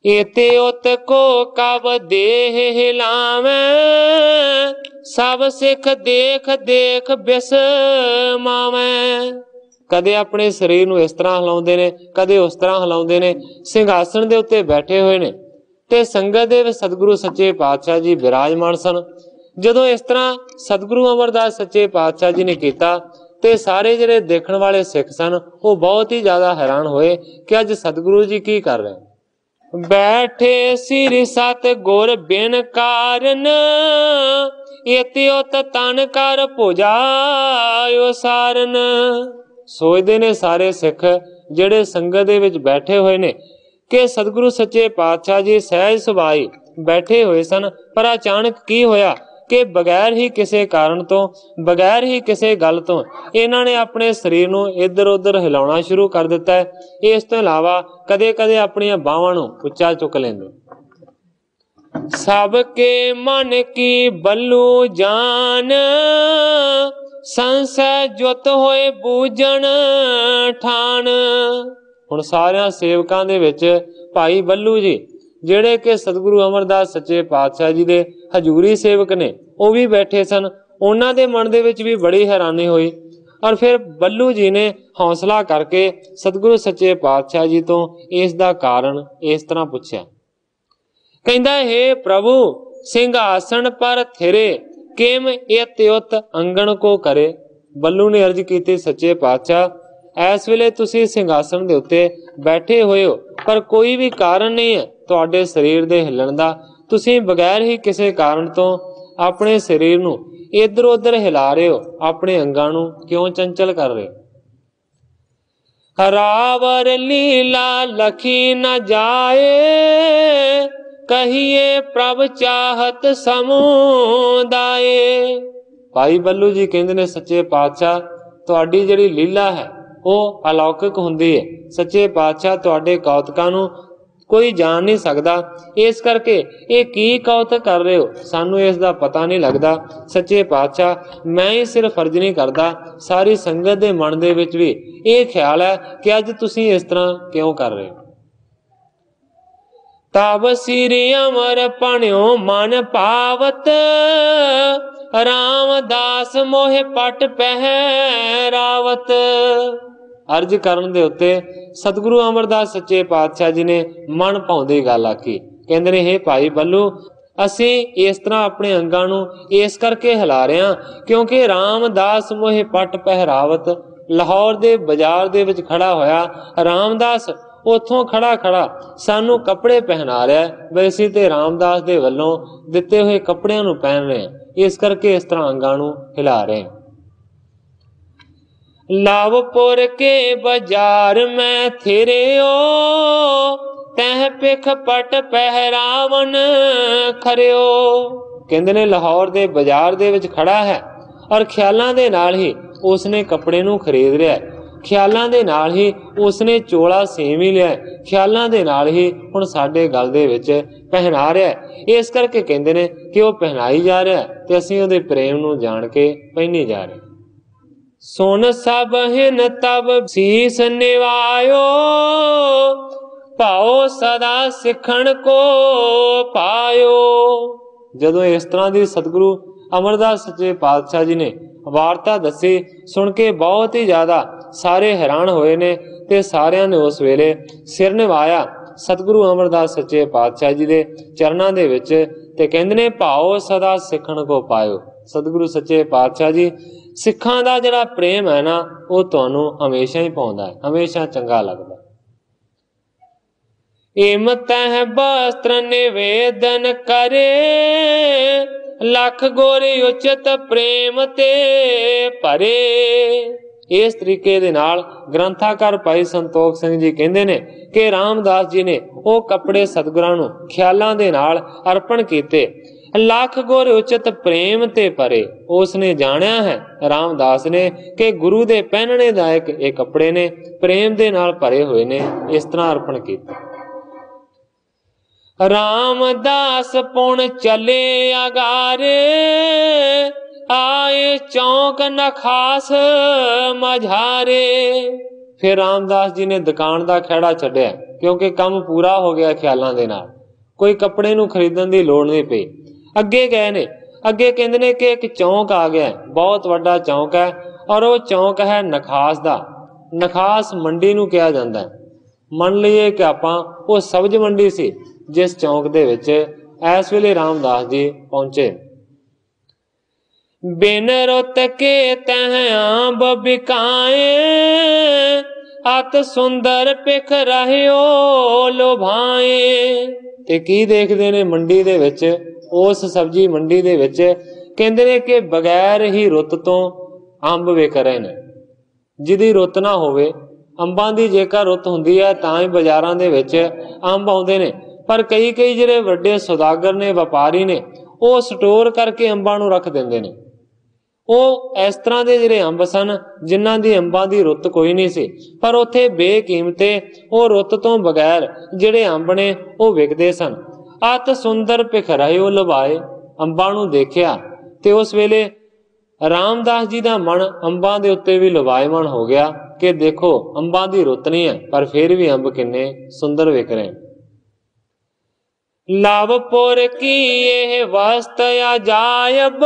एते उत को कब देह हिलावे, सब सिख देख देख बिसमावे। कदे अपने शरीर नूं इस तरह हिलाउंदे ने, कदे उस तरह हिलाउंदे ने। ਸਿੰਘਾਸਣ ਦੇ ਉੱਤੇ बैठे हुए ने ते संगत दे विच सतगुरु सच्चे पातशाह जी विराजमान सन। ਜਦੋਂ ਇਸ ਤਰ੍ਹਾਂ ਸਤਿਗੁਰੂ ਅਮਰਦਾਸ ਸੱਚੇ ਪਾਤਸ਼ਾਹ ਜੀ ਨੇ ਕੀਤਾ ਤੇ ਸਾਰੇ ਜਿਹੜੇ ਦੇਖਣ ਵਾਲੇ ਸਿੱਖ ਸਨ ਉਹ ਬਹੁਤ ਹੀ ਜ਼ਿਆਦਾ ਹੈਰਾਨ ਹੋਏ ਕਿ ਅੱਜ ਸਤਿਗੁਰੂ ਜੀ ਕੀ ਕਰ ਰਹੇ। ਬੈਠੇ ਸਿਰ ਸਤ ਗੁਰ ਬਿਨ ਕਾਰਨ, ਇਤਿਓ ਤਨ ਕਰ ਪੁਜਾਇਓ ਸਾਰਨ। ਸੋਚਦੇ ਨੇ ਸਾਰੇ ਸਿੱਖ ਜਿਹੜੇ ਸੰਗਤ ਦੇ ਵਿੱਚ ਬੈਠੇ ਹੋਏ ਨੇ ਕਿ ਸਤਿਗੁਰੂ ਸੱਚੇ ਪਾਤਸ਼ਾਹ ਜੀ ਸਹਿਜ ਸੁਭਾਈ ਬੈਠੇ ਹੋਏ ਸਨ, ਪਰ ਅਚਾਨਕ ਕੀ ਹੋਇਆ ਕਿ ਬਗੈਰ ਹੀ ਕਿਸੇ ਕਾਰਨ ਤੋਂ, ਬਗੈਰ ਹੀ ਕਿਸੇ ਗੱਲ ਤੋਂ ਇਹਨਾਂ ਨੇ ਆਪਣੇ ਸਰੀਰ ਨੂੰ ਇੱਧਰ ਉੱਧਰ ਹਿਲਾਉਣਾ ਸ਼ੁਰੂ ਕਰ ਦਿੱਤਾ ਹੈ। ਇਸ ਤੋਂ ਇਲਾਵਾ ਕਦੇ ਕਦੇ ਆਪਣੀਆਂ ਬਾਹਾਂ ਨੂੰ ਉੱਚਾ ਚੁੱਕ ਲੈਂਦੇ। ਸਭ ਕੇ ਮਨ ਕੀ ਬੱਲੂ ਜਾਨ, ਸੰਸੈ ਜੁਤ ਹੋਏ ਬੂਝਣ ਠਾਣ। ਹੁਣ ਸਾਰਿਆਂ ਸੇਵਕਾਂ ਦੇ ਵਿੱਚ ਭਾਈ ਬੱਲੂ ਜੀ ਜਿਹੜੇ ਕਿ ਸਤਿਗੁਰੂ ਅਮਰਦਾਸ ਸੱਚੇ ਪਾਤਸ਼ਾਹ ਜੀ ਦੇ ਹਜ਼ੂਰੀ ਸੇਵਕ ਨੇ ਉਹ ਵੀ ਬੈਠੇ ਸਨ। ਉਹਨਾਂ ਦੇ ਮਨ ਦੇ ਵਿੱਚ ਵੀ ਬੜੀ ਹੈਰਾਨੀ ਹੋਈ ਔਰ ਫਿਰ ਬੱਲੂ ਜੀ ਨੇ ਹੌਸਲਾ ਕਰਕੇ ਸਤਿਗੁਰੂ ਸੱਚੇ ਪਾਤਸ਼ਾਹ ਜੀ ਤੋਂ ਇਸ ਦਾ ਕਾਰਨ ਇਸ ਤਰ੍ਹਾਂ ਪੁੱਛਿਆ। ਕਹਿੰਦਾ, ਹੇ ਪ੍ਰਭੂ ਸਿੰਘਾਸਣ ਪਰ ਥਿਰੇ, ਕਿਮ ਇਤ ਉਤ ਅੰਗਣ ਕੋ ਕਰੇ। ਬੱਲੂ ਨੇ ਅਰਜ਼ ਕੀਤੀ, ਸੱਚੇ ਪਾਤਸ਼ਾਹ ਇਸ ਵੇਲੇ ਤੁਸੀਂ ਸਿੰਘਾਸਣ ਦੇ ਉੱਤੇ ਬੈਠੇ ਹੋਏ ਹੋ, ਪਰ ਕੋਈ ਵੀ ਕਾਰਨ ਨਹੀਂ ਹੈ ਤੁਹਾਡੇ ਸਰੀਰ ਦੇ ਹਿੱਲਣ ਦਾ। ਤੁਸੀਂ ਬਗੈਰ ਹੀ ਕਿਸੇ ਕਾਰਨ ਤੋਂ ਆਪਣੇ ਸਰੀਰ ਨੂੰ ਇੱਧਰ ਉੱਧਰ ਹਿਲਾ ਰਹੇ ਹੋ, ਆਪਣੇ ਅੰਗਾਂ ਨੂੰ ਕਿਉਂ ਚੰਚਲ ਕਰ ਰਹੇ ਹੋ। ਰਾਵਰ ਲੀਲਾ ਲਖੀ ਨ ਜਾਏ, ਕਹੀਏ ਪ੍ਰਭ ਚਾਹਤ ਸਮੁਦਾਏ। ਭਾਈ ਬੱਲੂ ਜੀ ਕਹਿੰਦੇ ਨੇ, ਸੱਚੇ ਪਾਤਸ਼ਾਹ ਤੁਹਾਡੀ ਜਿਹੜੀ ਲੀਲਾ ਹੈ ਉਹ ਅਲੌਕਿਕ ਹੁੰਦੀ ਹੈ। ਸੱਚੇ ਪਾਤਸ਼ਾਹ ਤੁਹਾਡੇ ਕੌਤਕਾਂ ਨੂੰ ਕੋਈ ਜਾਣ ਨਹੀਂ ਸਕਦਾ, ਇਸ ਕਰਕੇ ਇਹ ਕੀ ਕੌਤਕ ਕਰ ਰਹੇ ਹੋ ਸਾਨੂੰ ਇਸ ਦਾ ਪਤਾ ਨਹੀਂ ਲੱਗਦਾ। ਸੱਚੇ ਪਾਤਸ਼ਾਹ ਮੈਂ ਹੀ ਸਿਰਫ ਅਰਜ਼ ਨਹੀਂ ਕਰਦਾ, ਸਾਰੀ ਸੰਗਤ ਦੇ ਮਨ ਦੇ ਵਿੱਚ ਵੀ ਇਹ ਖਿਆਲ ਹੈ ਕਿ ਅੱਜ ਤੁਸੀਂ ਇਸ ਤਰ੍ਹਾਂ ਕਿਉਂ ਕਰ ਰਹੇ ਹੋ। ਤਬ ਸਿਰਿ ਅਮਰ ਪਣਿਓ ਮਨ ਪਾਵਤ, ਰਾਮਦਾਸ ਮੋਹਿ ਪਟ ਪਹਿਰਾਵਤ। ਅਰਜ਼ ਕਰਨ ਦੇ ਉੱਤੇ ਸਤਿਗੁਰੂ ਅਮਰਦਾਸ ਸੱਚੇ ਪਾਤਸ਼ਾਹ ਜੀ ਨੇ ਮਨ ਭਾਉਂਦੀ ਗੱਲ ਆਖੀ। ਕਹਿੰਦੇ ਨੇ, ਹੇ ਭਾਈ ਬੱਲੂ ਅਸੀਂ ਇਸ ਤਰ੍ਹਾਂ ਆਪਣੇ ਅੰਗਾਂ ਨੂੰ ਇਸ ਕਰਕੇ ਹਿਲਾ ਰਹੇ ਹਾਂ ਕਿਉਂਕਿ ਰਾਮਦਾਸ ਮੋਹਿ ਪਟ ਪਹਿਰਾਵਤ। ਲਾਹੌਰ ਦੇ ਬਾਜ਼ਾਰ ਦੇ ਵਿੱਚ ਖੜਾ ਹੋਇਆ ਰਾਮਦਾਸ ਉੱਥੋਂ ਖੜਾ ਖੜਾ ਸਾਨੂੰ ਕੱਪੜੇ ਪਹਿਨਾ ਰਿਹਾ, ਵੈਸੇ ਤੇ ਰਾਮਦਾਸ ਦੇ ਵੱਲੋਂ ਦਿੱਤੇ ਹੋਏ ਕੱਪੜਿਆਂ ਨੂੰ ਪਹਿਨ ਰਹੇ ਹਾਂ, ਇਸ ਕਰਕੇ ਇਸ ਤਰ੍ਹਾਂ ਅੰਗਾਂ ਨੂੰ ਹਿਲਾ ਰਹੇ ਹਾਂ। ਲਾਵਪੁਰ ਕੇ ਬਾਜ਼ਾਰ ਮੈਂ ਥਿਰਿਓ, ਤਹਿ ਪਿਖ ਪਟ ਪਹਿਰਾਵਨ ਖਰਿਓ। ਕਹਿੰਦੇ ਨੇ ਲਾਹੌਰ ਦੇ ਬਾਜ਼ਾਰ ਦੇ ਵਿੱਚ ਖੜਾ ਹੈ ਔਰ ਖਿਆਲਾਂ ਦੇ ਨਾਲ ਹੀ ਉਸਨੇ ਕੱਪੜੇ ਨੂੰ ਖਰੀਦ ਰਿਹਾ, ਖਿਆਲਾਂ ਦੇ ਨਾਲ ਹੀ ਉਸਨੇ ਚੋਲਾ ਸੇਮ ਹੀ ਲਿਆ, ਖਿਆਲਾਂ ਦੇ ਨਾਲ ਹੀ ਹੁਣ ਸਾਡੇ ਗਲ ਦੇ ਵਿੱਚ ਪਹਿਨਾ ਰਿਹਾ। ਇਸ ਕਰਕੇ ਕਹਿੰਦੇ ਨੇ ਕਿ ਉਹ ਪਹਿਨਾਈ ਜਾ ਰਿਹਾ ਤੇ ਅਸੀਂ ਉਹਦੇ ਪ੍ਰੇਮ ਨੂੰ ਜਾਣ ਕੇ ਪਹਿਨੀ ਜਾ ਰਹੇ। ਸੁਨ ਸਭ ਹਿਨ ਤਬ ਸੀਸ ਨਿਵਾਇਓ, ਭਾਉ ਸਦਾ ਸਿੱਖਣ ਕੋ ਪਾਇਓ। ਜਦੋਂ ਇਸ ਤਰ੍ਹਾਂ ਦੀ ਸਤਿਗੁਰੂ ਅਮਰਦਾਸ ਸੱਚੇ ਪਾਤਸ਼ਾਹ ਜੀ ਨੇ ਵਾਰਤਾ ਦੱਸੀ, ਸੁਣ ਕੇ ਬਹੁਤ ਹੀ ਜ਼ਿਆਦਾ ਸਾਰੇ ਹੈਰਾਨ ਹੋਏ ਨੇ ਤੇ ਸਾਰਿਆਂ ਨੇ ਉਸ ਵੇਲੇ ਸਿਰ ਨਿਵਾਇਆ ਸਤਿਗੁਰੂ ਅਮਰਦਾਸ ਸੱਚੇ ਪਾਤਸ਼ਾਹ ਜੀ ਦੇ ਚਰਨਾਂ ਦੇ ਵਿੱਚ ਤੇ ਕਹਿੰਦੇ ਨੇ, ਭਾਉ ਸਦਾ ਸਿੱਖਣ ਕੋ ਪਾਇਓ। ਸਤਿਗੁਰੂ ਸੱਚੇ ਪਾਤਸ਼ਾਹ ਜੀ ਸਿੱਖਾਂ ਦਾ ਜਿਹੜਾ ਪ੍ਰੇਮ ਹੈ ਨਾ ਉਹ ਤੁਹਾਨੂੰ ਹਮੇਸ਼ਾ ਹੀ ਪਾਉਂਦਾ ਹੈ, ਹਮੇਸ਼ਾ ਚੰਗਾ ਲੱਗਦਾ। ਇਮ ਤਹਿ ਬਸਤਰ ਨਿਵੇਦਨ ਕਰੇ, ਲੱਖ ਗੋਰੇ ਉਚਿਤ ਪ੍ਰੇਮ ਤੇ ਭਰੇ। ਇਸ ਤਰੀਕੇ ਦੇ ਨਾਲ ਗ੍ਰੰਥਾਕਾਰ ਭਾਈ ਸੰਤੋਖ ਸਿੰਘ ਜੀ ਕਹਿੰਦੇ ਨੇ ਕਿ ਰਾਮਦਾਸ ਜੀ ਨੇ ਉਹ ਕੱਪੜੇ ਸਤਿਗੁਰਾਂ ਨੂੰ ਖਿਆਲਾਂ ਦੇ ਨਾਲ ਅਰਪਣ ਕੀਤੇ, ਲੱਖ ਗੁਰ ਉਚਿਤ ਪ੍ਰੇਮ ਤੇ ਭਰੇ। ਉਸਨੇ ਜਾਣਿਆ ਹੈ ਰਾਮਦਾਸ ਨੇ ਕਿ ਗੁਰੂ ਦੇ ਪਹਿਨਣੇ ਦਾਇਕ ਇਹ ਕੱਪੜੇ ਨੇ, ਪ੍ਰੇਮ ਦੇ ਨਾਲ ਭਰੇ ਹੋਏ ਨੇ, ਇਸ ਤਰ੍ਹਾਂ ਅਰਪਣ ਕੀਤੇ। ਰਾਮਦਾਸ ਪੁਣ ਚਲੇ ਅਗਾਰੇ, ਆਏ ਚੌਂਕ ਨਖਾਸ ਮਝਾਰੇ। फिर रामदास जी ने दुकान का खैड़ा छड्या, क्योंकि काम पूरा हो गया ख्यालों के नाल, कोई कपड़े नूं खरीदण की लोड़ नहीं पई। अगे गए ने, अगे कहंदे ने कि एक चौंक आ गया, बहुत वड्डा चौंक है, और वो चौंक है नखास दा। नखास मंडी नूं कहा जांदा है। मन लीए कि आपां वो सब्ज मंडी सी जिस चौंक दे विच इस वेले रामदास जी पहुंचे। बिन रुत के तह आंब बिकाए, अत सुंदर पिख रहियो लोभाए। ते की देखदे ने मंडी दे विच, उस सब्जी मंडी दे विच कहंदे ने कि बगैर ही रुत तो अंब विक रहे ने। जिहदी रुत ना होवे, अंबां दी जेकर रुत हुंदी है तां ही बाजारां दे विच अंब आउंदे ने, पर कई कई जिहड़े वड्डे सौदागर ने, व्यापारी ने, वो स्टोर करके अंबां नूं रख दिंदे ने। ਉਹ इस तरह के ਜਿਹੜੇ अंब सन जिन्हां दी अंबां दी रुत कोई नहीं सी, पर उत्थे बेकीमते ਉਹ रुत तो बगैर ਜਿਹੜੇ अंब ने ਉਹ विकदे सन। अत सुंदर पिख रहियो लभाए, अंबां नूं देखिया ते उस वेले रामदास जी का मन अंबां दे उत्ते भी लभाएमान हो गया कि देखो अंबां दी रुत नहीं है, पर फिर भी अंब किन्ने सुंदर विक रहे। लवपुर की ये वस्त अजायब,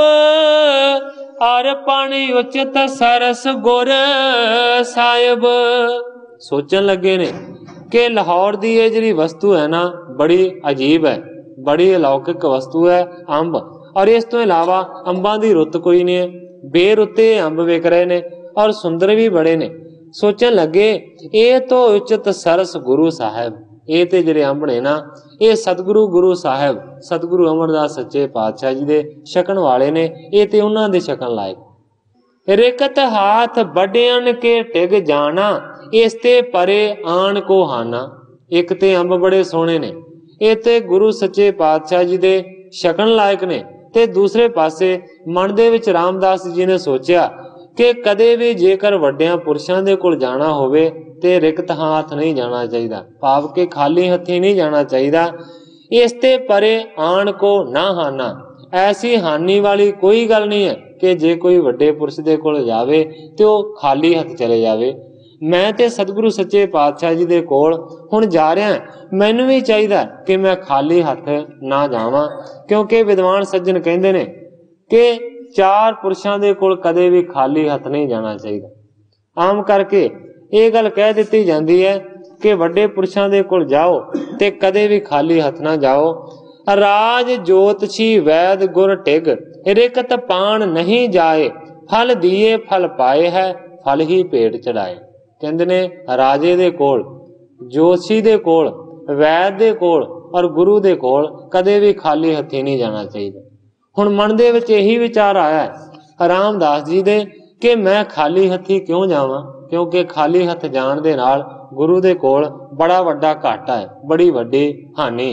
अर्पण उचित सरस गुर साहिब। सोचन लगे ने कि लाहौर दी ये जिहड़ी वस्तु है ना, बड़ी अजीब है, बड़ी अलौकिक वस्तु है अंब, और इस तो इलावा अंबां दी रुत कोई नहीं है, बेरुते अंब विक रहे ने और सुंदर भी बड़े ने। सोचन लगे ये तो उचित सरस गुरु साहिब, ये ते जिहड़े अंब ने ना, ये सतगुरु गुरु साहिब सतगुरु अमरदास सच्चे पातशाह जी दे छकण वाले ने, ये ते उन्हां दे छकण लायक। रिकत हाथ बड़ियान के टिग जाना, इसते परे आन को हाना। एक ते अंब बड़े सोहणे ने, ये ते गुरु सच्चे पातशाह जी दे छकण लायक ने, ते दूसरे पासे मन दे विच रामदास जी ने सोचिया कि कदे भी जेकर वड्डियां पुरुषां दे कोल जाना होवे ते रिकत हाथ नहीं जाना चाहिए, भाव के खाली हथी नहीं जाना चाहिए। इसते परे आन को ना हाना, ऐसी हानि वाली कोई गल नहीं है कि जे कोई वड्डे पुरुष दे कोल जावे ते ओ खाली हथ चले जावे। मैं ते सतगुरु सच्चे पातशाह जी दे कोल हुण जा रहा, मैनू भी चाहिए कि मैं खाली हथ ना जावां, क्योंकि विद्वान सज्जन कहंदे ने कि चार पुरुषां दे कोल कदे भी खाली हथ नहीं जाना चाहिए। आम करके ये गल कह दी जाती है कि वड्डे पुरुषां दे कोल जाओ ते कदे भी खाली हथ ना जाओ। राज ज्योतिषी वैद गुर टिग, रिकत पान नहीं जाए, फल दिए फल पाए है, फल ही भेट चढ़ाए। कहंदे ने राजे दे कोल, ज्योतिषी दे कोल, वैद दे कोल और गुरु दे कोल कदे भी खाली हथी नहीं जाना चाहिए। हुण मन दे विच यही विचार आया है रामदास जी दे कि मैं खाली हथी क्यों जावां, क्योंकि खाली हथ जाण दे नाल गुरु दे कोल बड़ा वड्डा घाटा है, बड़ी वड्डी हानि।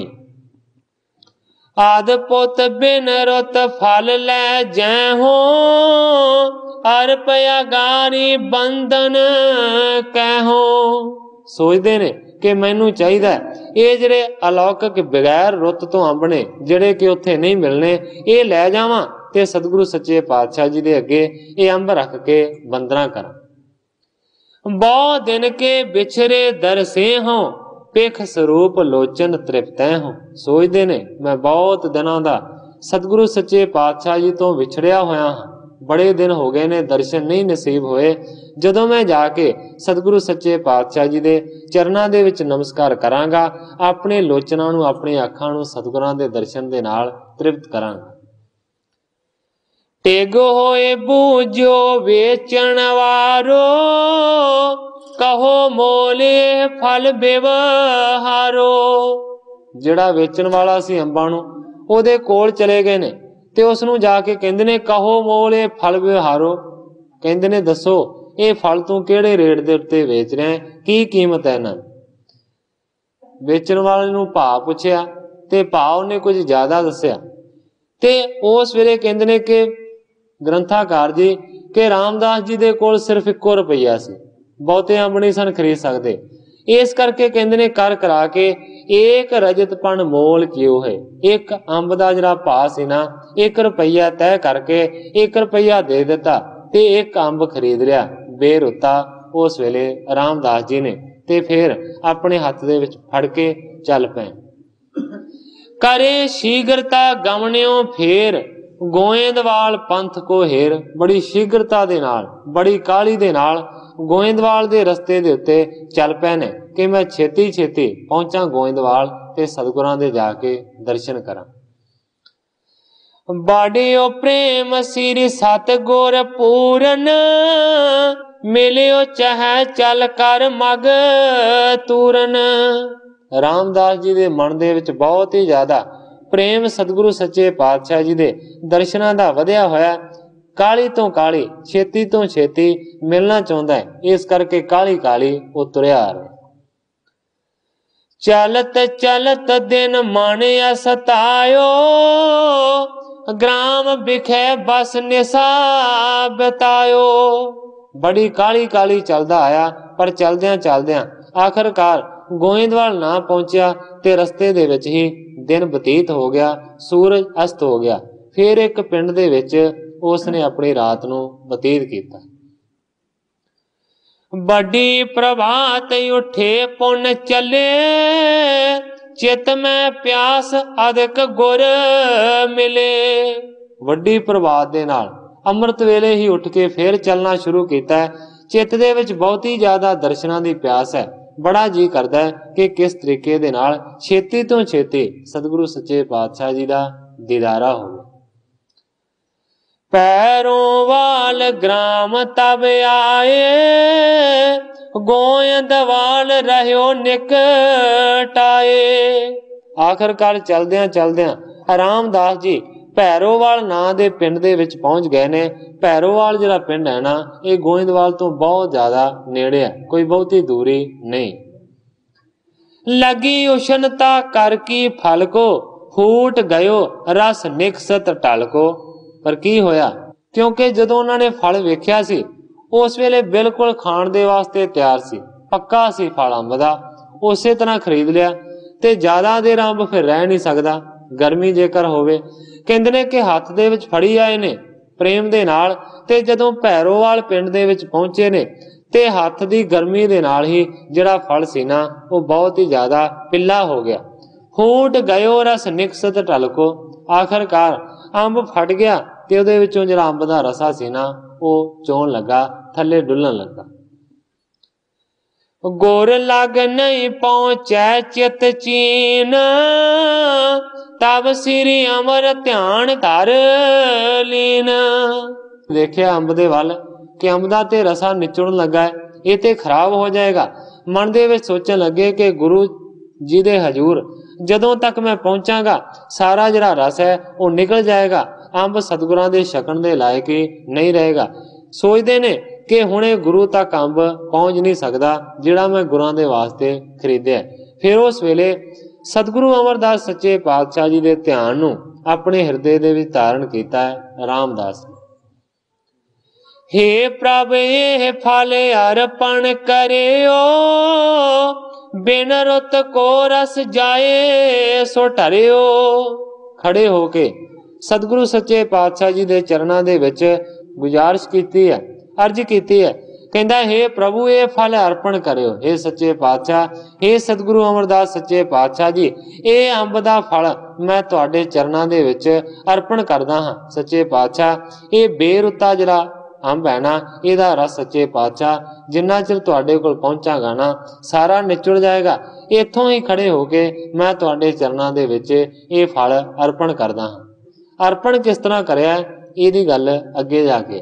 आद पुत बिन रुत फल लै जै हो, अरपया गारी बंधन कहो। सोचते ने कि मैनू चाहिए ये जिहड़े अलौकिक बगैर रुत तो अंब ने जिहड़े कि उत्थे नहीं मिलने, ये लै जावां ते सतगुरु सच्चे पातशाह जी दे अगे ये अंब रख के बंदना करा। बहु दिन के बिछरे दरसे हों, पिख स्वरूप लोचन तृप्तै हों। सोचते ने मैं बहुत दिनों का सतगुरु सच्चे पातशाह जी तो विछड़िया होया हाँ, बड़े दिन हो गए ने, दर्शन नहीं नसीब होए। जदों मैं जाके सतगुरु सच्चे पातशाह जी दे चरनां दे विच नमस्कार करांगा, अपने लोचनां नूं, अपनी अखां नूं सतगुरां दे दर्शन दे नाल तृप्त करांगा। टिग होए बूझो वेचण वारो, कहो मोले फल व्यवहारो। जिहड़ा वेचण वाला सी अंबां नूं, ओहदे कोल चले गए ने ते उस नूं जाके कहंदे ने कहो मोल ये फल व्यवहारो। कहंदे ने दसो ये फल तू किहड़े रेट दे उत्ते वेच रहा है, की कीमत है इन्हां। वेचण वाले नूं भाव पुछया ते भाव ने कुछ ज्यादा दस्सिया ते उस वेले कहंदे ने कि ग्रंथाकार जी कि रामदास जी दे कोल सिर्फ इक्को रुपया सी, बहुते अंब नहीं सन खरीद सकते। इस करके कहंदे ने कर करा के एक रजतपण मोल क्यों है, एक अंब दा जिहड़ा भाव सी ना, एक रुपया तय करके एक रुपया दे दिता ते एक अंब खरीद लिया बेरुता उस वेले रामदास जी ने ते फिर अपने हथ दे विच फड़ के चल पए। करे शीघ्रता गमनियो फेर गोइंदवाल पंथ को हेर। बड़ी शीघ्रता दे नाल बड़ी काली दे नाल गोइंदवाल दे रस्ते दे उत्ते चल पए ने कि मैं छेती छेती पहुंचा गोइंदवाल ते सतगुरां दे जाके दर्शन करा। बाडियो प्रेम सिर सतगुर पूरन मिलियो चाहे चल कर मग तूरन। रामदास जी दे मन दे विच बहुत ही ज्यादा प्रेम सतगुरु सच्चे पातशाह जी दे दर्शनां दा वधिया होया। काली तो काली छेती तो छेती मिलना चाहुंदा है, इस करके काली काली वो तुरया आ रहा। चलत चलत दिन मन सतायो ग्राम बिखे बस निशा बतायो। बड़ी काली काली चलदा आया पर चलदियां चलदियां आखिरकार गोइंदवाल ना पहुंचा ते रस्ते दे विच ही दिन बतीत हो गया, सूरज अस्त हो गया। फिर एक पिंड दे विच उसने अपनी रात नूं बतीत कीता। बड़ी प्रभात उठे पुन चले चित में प्यास अधिक गुर मिले। वड्डी प्रभात दे नाल अमृत वेले ही उठ के फिर चलना शुरू कीता है। चित दे विच बहुत ही ज्यादा दर्शनां दी प्यास है। बड़ा जी करदा है कि किस तरीके दे नाल छेती तो छेती सतगुरु सच्चे पातशाह जी दा दीदारा होवे। पैरों वाल ग्राम तब आए गोइंदवाल रहियो निकटाए। आखिरकार चलदियां चलदियां रामदास जी भैरोवाल नां दे पिंड दे विच पहुंच गए ने। भैरोवाल जिहड़ा पिंड है ना, ये गोइंदवाल तो बहुत ज्यादा नेड़े है, कोई बहुती दूरी नहीं। लगी उष्णता कर की फल को फूट गयो रस निकसत टल को। पर की होया, क्योंकि जदों उन्होंने फल वेख्या सी उस वेले बिल्कुल खाण दे वास्ते तैयार सी, पक्का सी फल अंब दा, उसे तरह खरीद लिया ते ज्यादा देर अंब फिर रह नहीं सकदा, गर्मी जेकर होवे। कहंदे ने कि हथ दे विच फड़ी आए ने प्रेम दे नाल ते जदों भैरोवाल पिंड दे विच पहुंचे ने ते हथ दी गर्मी दे नाल ही जिहड़ा फल सी ना वो बहुत ही ज्यादा पिल्ला हो गया। फूट गयो रस निकसत टल को। आखिरकार अंब फट गया ते उहदे विचों जिहड़ा अंब दा रसा सी ना वो चोण लगा, थल्ले डुलन लगा। गुर लग नहीं पहुंचे चित चीन तब श्री अमर ध्यान धर लीन। देखिया अंब दे वल कि अंब दा ते रसा निचुड़न लगा है, ये ते खराब हो जाएगा। मन दे विच सोचन लगे कि गुरु जी दे हजूर जदों तक मैं पहुंचागा सारा जिहड़ा रस है वो निकल जाएगा, अंब सतगुरां दे छकण दे लायक ही नहीं रहेगा। सोचदे ने कि हुणे गुरु तक अंब पहुंच नहीं सकदा जिहड़ा मैं गुरां दे वास्ते खरीदिया। फिर उस वेले सतगुरु अमरदास सच्चे पातशाह जी दे ध्यान नूं अपने हिरदे दे विच धारण कीता है रामदास ने। हे प्रभ ये फल अर्पण करियो बिन रुत को रस जाए सो टरियो। खड़े होके सतगुरु सच्चे पातशाह जी दे चरणां दे विच गुजारिश कीती है, अर्ज कीती है। कहंदा हे प्रभु ये फल अर्पण करियो, हे सच्चे पातशाह, हे सतगुरु अमरदास सच्चे पातशाह जी, ये अंब दा फल मैं तुहाडे चरणां दे विच अर्पण करदा हां। सच्चे पातशाह ये बेरुता जिहड़ा अंब है ना, इहदा रस सच्चे पातशाह जिन्ना चिर तुहाडे कोल पहुंचागा ना सारा निचुड़ जाएगा। इत्थों ही खड़े होके मैं तुहाडे चरणां दे विच ये फल अर्पण करदा हां। अर्पण किस तरह करिया इहदी गल अगे जाके।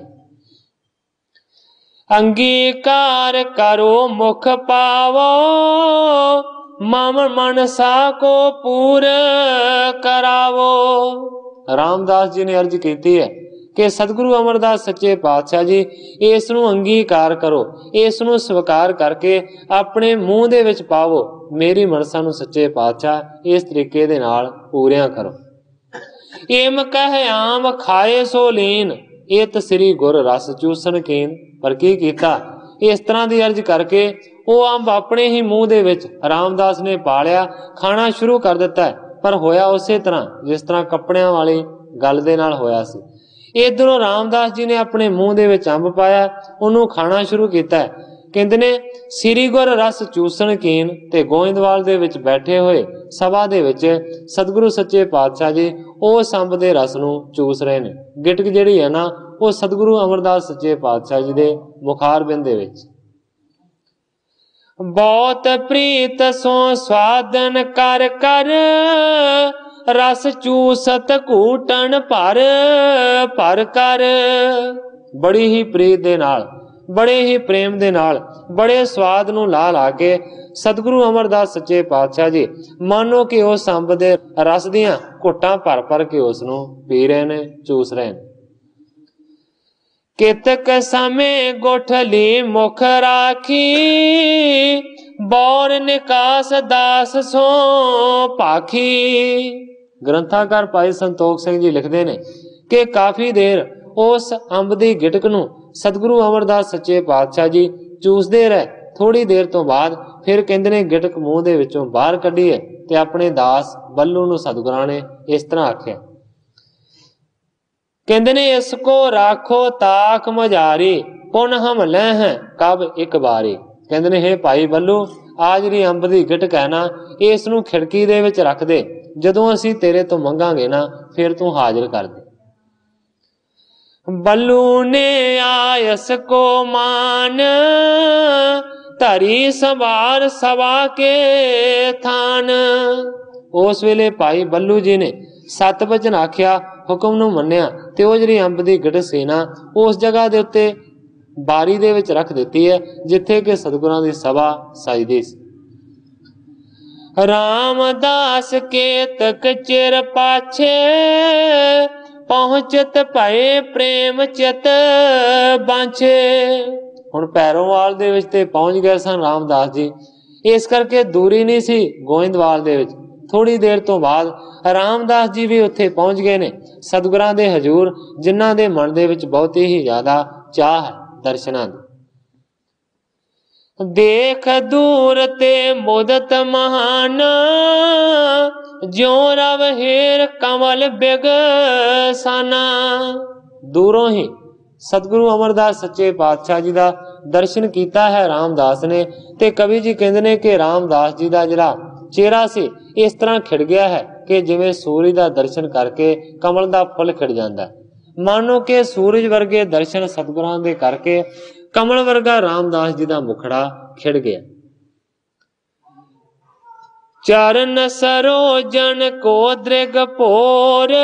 अंगीकार करो मुख पावो मम मनसा को पूर करावो। रामदास जी ने अर्ज की है कि सतगुरु अमरदास सच्चे पातशाह जी इस नूं अंगीकार करो, इस नूं स्वीकार करके अपने मुंह दे विच पावो, मेरी मनसा नूं सच्चे पातशाह इस तरीके दे नाल पूरियां करो। इम कह आम खाए सो लीन इत श्री गुर रस चूसन कीन। पर की कीता, इस तरह की अर्ज करके वो अंब अपने ही मुंह दे विच रामदास ने पा लिया, खाना शुरू कर दिता है। पर होया उसे तरह जिस तरह कपड़ियां वाली गल दे नाल होया सी। इधरों रामदास जी ने अपने मुंह दे विच अंब पाया, उन्होंने खाना शुरू किया है। ਕਹਿੰਦੇ ਨੇ ਸ੍ਰੀ ਗੁਰ ਰਸ ਚੂਸਣ ਕੀਨ ਤੇ ਗੋਇੰਦਵਾਲ ਦੇ ਵਿੱਚ ਬੈਠੇ ਹੋਏ ਸਭਾ ਦੇ ਵਿੱਚ ਸਤਿਗੁਰੂ ਸੱਚੇ ਪਾਤਸ਼ਾਹ ਜੀ ਉਸ ਅੰਬ ਦੇ ਰਸ ਨੂੰ ਚੂਸ ਰਹੇ ਨੇ। ਗਿਟਕ ਜਿਹੜੀ ਹੈ ਨਾ ਉਹ ਸਤਿਗੁਰੂ ਅਮਰਦਾਸ ਸੱਚੇ ਪਾਤਸ਼ਾਹ ਜੀ ਦੇ ਮੁਖਾਰਬਿੰਦ ਦੇ ਵਿੱਚ। ਬਹੁਤ ਪ੍ਰੀਤ ਸੋ ਸਵਾਦਨ ਕਰ ਕਰ ਰਸ ਚੂਸਤ ਘੂਟਣ ਭਰ ਭਰ ਕਰ। ਬੜੀ ਹੀ ਪ੍ਰੀਤ ਦੇ ਨਾਲ, ਬੜੇ ਹੀ ਪ੍ਰੇਮ ਦੇ ਨਾਲ, ਬੜੇ ਸਵਾਦ ਨੂੰ ਲਾ ਲਾ ਕੇ ਸਤਿਗੁਰੂ ਅਮਰਦਾਸ ਸੱਚੇ ਪਾਤਸ਼ਾਹ ਜੀ ਮਾਨੋ ਕਿ ਉਸ ਅੰਬ ਦੇ ਰਸ ਦੀਆਂ ਘੁੱਟਾਂ ਭਰ ਭਰ ਕੇ ਉਸ ਨੂੰ ਪੀ ਰਹੇ ਨੇ, ਚੂਸ ਰਹੇ ਨੇ। ਕਿਤਕ ਸਮੇਂ ਗੋਠਲੀ ਮੁਖ ਰਾਖੀ ਬੌਰ ਨਿਕਾਸ ਦਾਸ ਸੋ ਭਾਖੀ। ਗ੍ਰੰਥਾਕਾਰ ਭਾਈ ਸੰਤੋਖ ਸਿੰਘ ਜੀ ਲਿਖਦੇ ਨੇ ਕਿ ਕਾਫੀ ਦੇਰ ਉਸ ਅੰਬ ਦੀ ਗਿਟਕ ਨੂੰ ਸਤਿਗੁਰੂ ਅਮਰਦਾਸ ਸੱਚੇ ਪਾਤਸ਼ਾਹ ਜੀ ਚੂਸਦੇ ਰਹੇ। ਥੋੜੀ ਦੇਰ ਤੋਂ ਬਾਅਦ ਫਿਰ ਕਹਿੰਦੇ ਨੇ ਗਿਟਕ ਮੂੰਹ ਦੇ ਵਿੱਚੋਂ ਬਾਹਰ ਕੱਢੀ ਹੈ ਤੇ ਆਪਣੇ ਦਾਸ ਬੱਲੂ ਨੂੰ ਸਤਿਗੁਰਾਂ ਨੇ ਇਸ ਤਰ੍ਹਾਂ ਆਖਿਆ, ਕਹਿੰਦੇ ਨੇ ਇਸ ਕੋ ਰਾਖੋ ਤਾਕ ਮਝਾਰੀ ਪੁਨ ਹਮ ਲੈ ਹੈ ਕਬ ਇੱਕ ਵਾਰੀ। ਕਹਿੰਦੇ ਨੇ ਹੇ ਭਾਈ ਬੱਲੂ, ਆ ਜਿਹੜੀ ਅੰਬ ਦੀ ਗਿਟਕ ਹੈ ਨਾ ਇਸ ਨੂੰ ਖਿੜਕੀ ਦੇ ਵਿੱਚ ਰੱਖ ਦੇ, ਜਦੋਂ ਅਸੀਂ ਤੇਰੇ ਤੋਂ ਮੰਗਾਂਗੇ ਨਾ ਫਿਰ ਤੂੰ ਹਾਜ਼ਰ ਕਰ ਦੇ। ਬੱਲੂ ਨੇ ਆਇਸ ਕੋ ਮਾਨ ਧਰੀ ਸੰਭਾਰ ਸਭਾ ਕੇ ਥਾਨ। ਉਸ ਵੇਲੇ ਭਾਈ ਬੱਲੂ ਜੀ ਨੇ ਸਤ ਬਚਨ ਆਖਿਆ, ਹੁਕਮ ਨੂੰ ਮੰਨਿਆ ਤੇ ਉਹ ਜਿਹੜੀ ਅੰਬ ਦੀ ਗਿਟਕ ਸੀ ਨਾ ਉਸ ਜਗ੍ਹਾ ਦੇ ਉੱਤੇ ਬਾਰੀ ਦੇ ਵਿੱਚ ਰੱਖ ਦਿੱਤੀ ਹੈ ਜਿੱਥੇ ਕਿ ਸਤਿਗੁਰਾਂ ਦੀ ਸਭਾ ਸਜਦੀ ਸੀ। ਰਾਮਦਾਸ ਕੇ ਤਕ ਚਿਰ ਪਾਛੇ ਪਹੁੰਚਤ ਭਏ ਪ੍ਰੇਮ ਚਿਤ ਬਾਂਛੇ। ਹੁਣ ਪੈਰੋਵਾਲ ਦੇ ਵਿੱਚ ਤੇ ਪਹੁੰਚ ਗਏ ਸਨ ਰਾਮਦਾਸ ਜੀ, ਇਸ ਕਰਕੇ ਦੂਰੀ ਨਹੀਂ ਸੀ ਗੋਇੰਦਵਾਲ ਦੇ ਵਿੱਚ। ਥੋੜੀ ਦੇਰ ਤੋਂ ਬਾਅਦ ਰਾਮਦਾਸ ਜੀ ਵੀ ਉੱਥੇ ਪਹੁੰਚ ਗਏ ਨੇ ਸਤਿਗੁਰਾਂ ਦੇ ਹਜ਼ੂਰ, ਜਿਨ੍ਹਾਂ ਦੇ ਮਨ ਦੇ ਵਿੱਚ ਬਹੁਤ ਹੀ ਜ਼ਿਆਦਾ ਚਾਹ ਹੈ ਦਰਸ਼ਨਾਂ ਦੀ। ਦੇਖ ਦੂਰ ਤੇ ਮੁਦਤ ਮਹਾਨ ਜਿਉ ਰਵ ਹੇਰ ਕਮਲ ਬਿਗਸਾਨਾ। ਦੂਰੋਂ ਹੀ ਸਤਿਗੁਰੂ ਅਮਰਦਾਸ ਸੱਚੇ ਪਾਤਸ਼ਾਹ ਜੀ ਦਾ ਦਰਸ਼ਨ ਕੀਤਾ ਹੈ ਰਾਮਦਾਸ ਨੇ। ਤੇ ਕਵੀ ਜੀ ਕਹਿੰਦੇ ਨੇ ਕਿ ਰਾਮਦਾਸ ਜੀ ਦਾ ਜਿਹੜਾ ਚਿਹਰਾ ਸੀ ਇਸ ਤਰ੍ਹਾਂ ਖਿੜ ਗਿਆ ਹੈ ਕਿ ਜਿਵੇਂ ਸੂਰਜ ਦਾ ਦਰਸ਼ਨ ਕਰਕੇ ਕਮਲ ਦਾ ਫੁੱਲ ਖਿੜ ਜਾਂਦਾ। ਮਾਨੋ ਕਿ ਸੂਰਜ ਵਰਗੇ ਦਰਸ਼ਨ ਸਤਿਗੁਰਾਂ ਦੇ ਕਰਕੇ ਕਮਲ ਵਰਗਾ ਰਾਮਦਾਸ ਜੀ ਦਾ ਮੁਖੜਾ ਖਿੜ ਗਿਆ। ਚਰਨ ਸਰੋਜਨ ਕੋ ਦ੍ਰਿਗ ਭੋਰ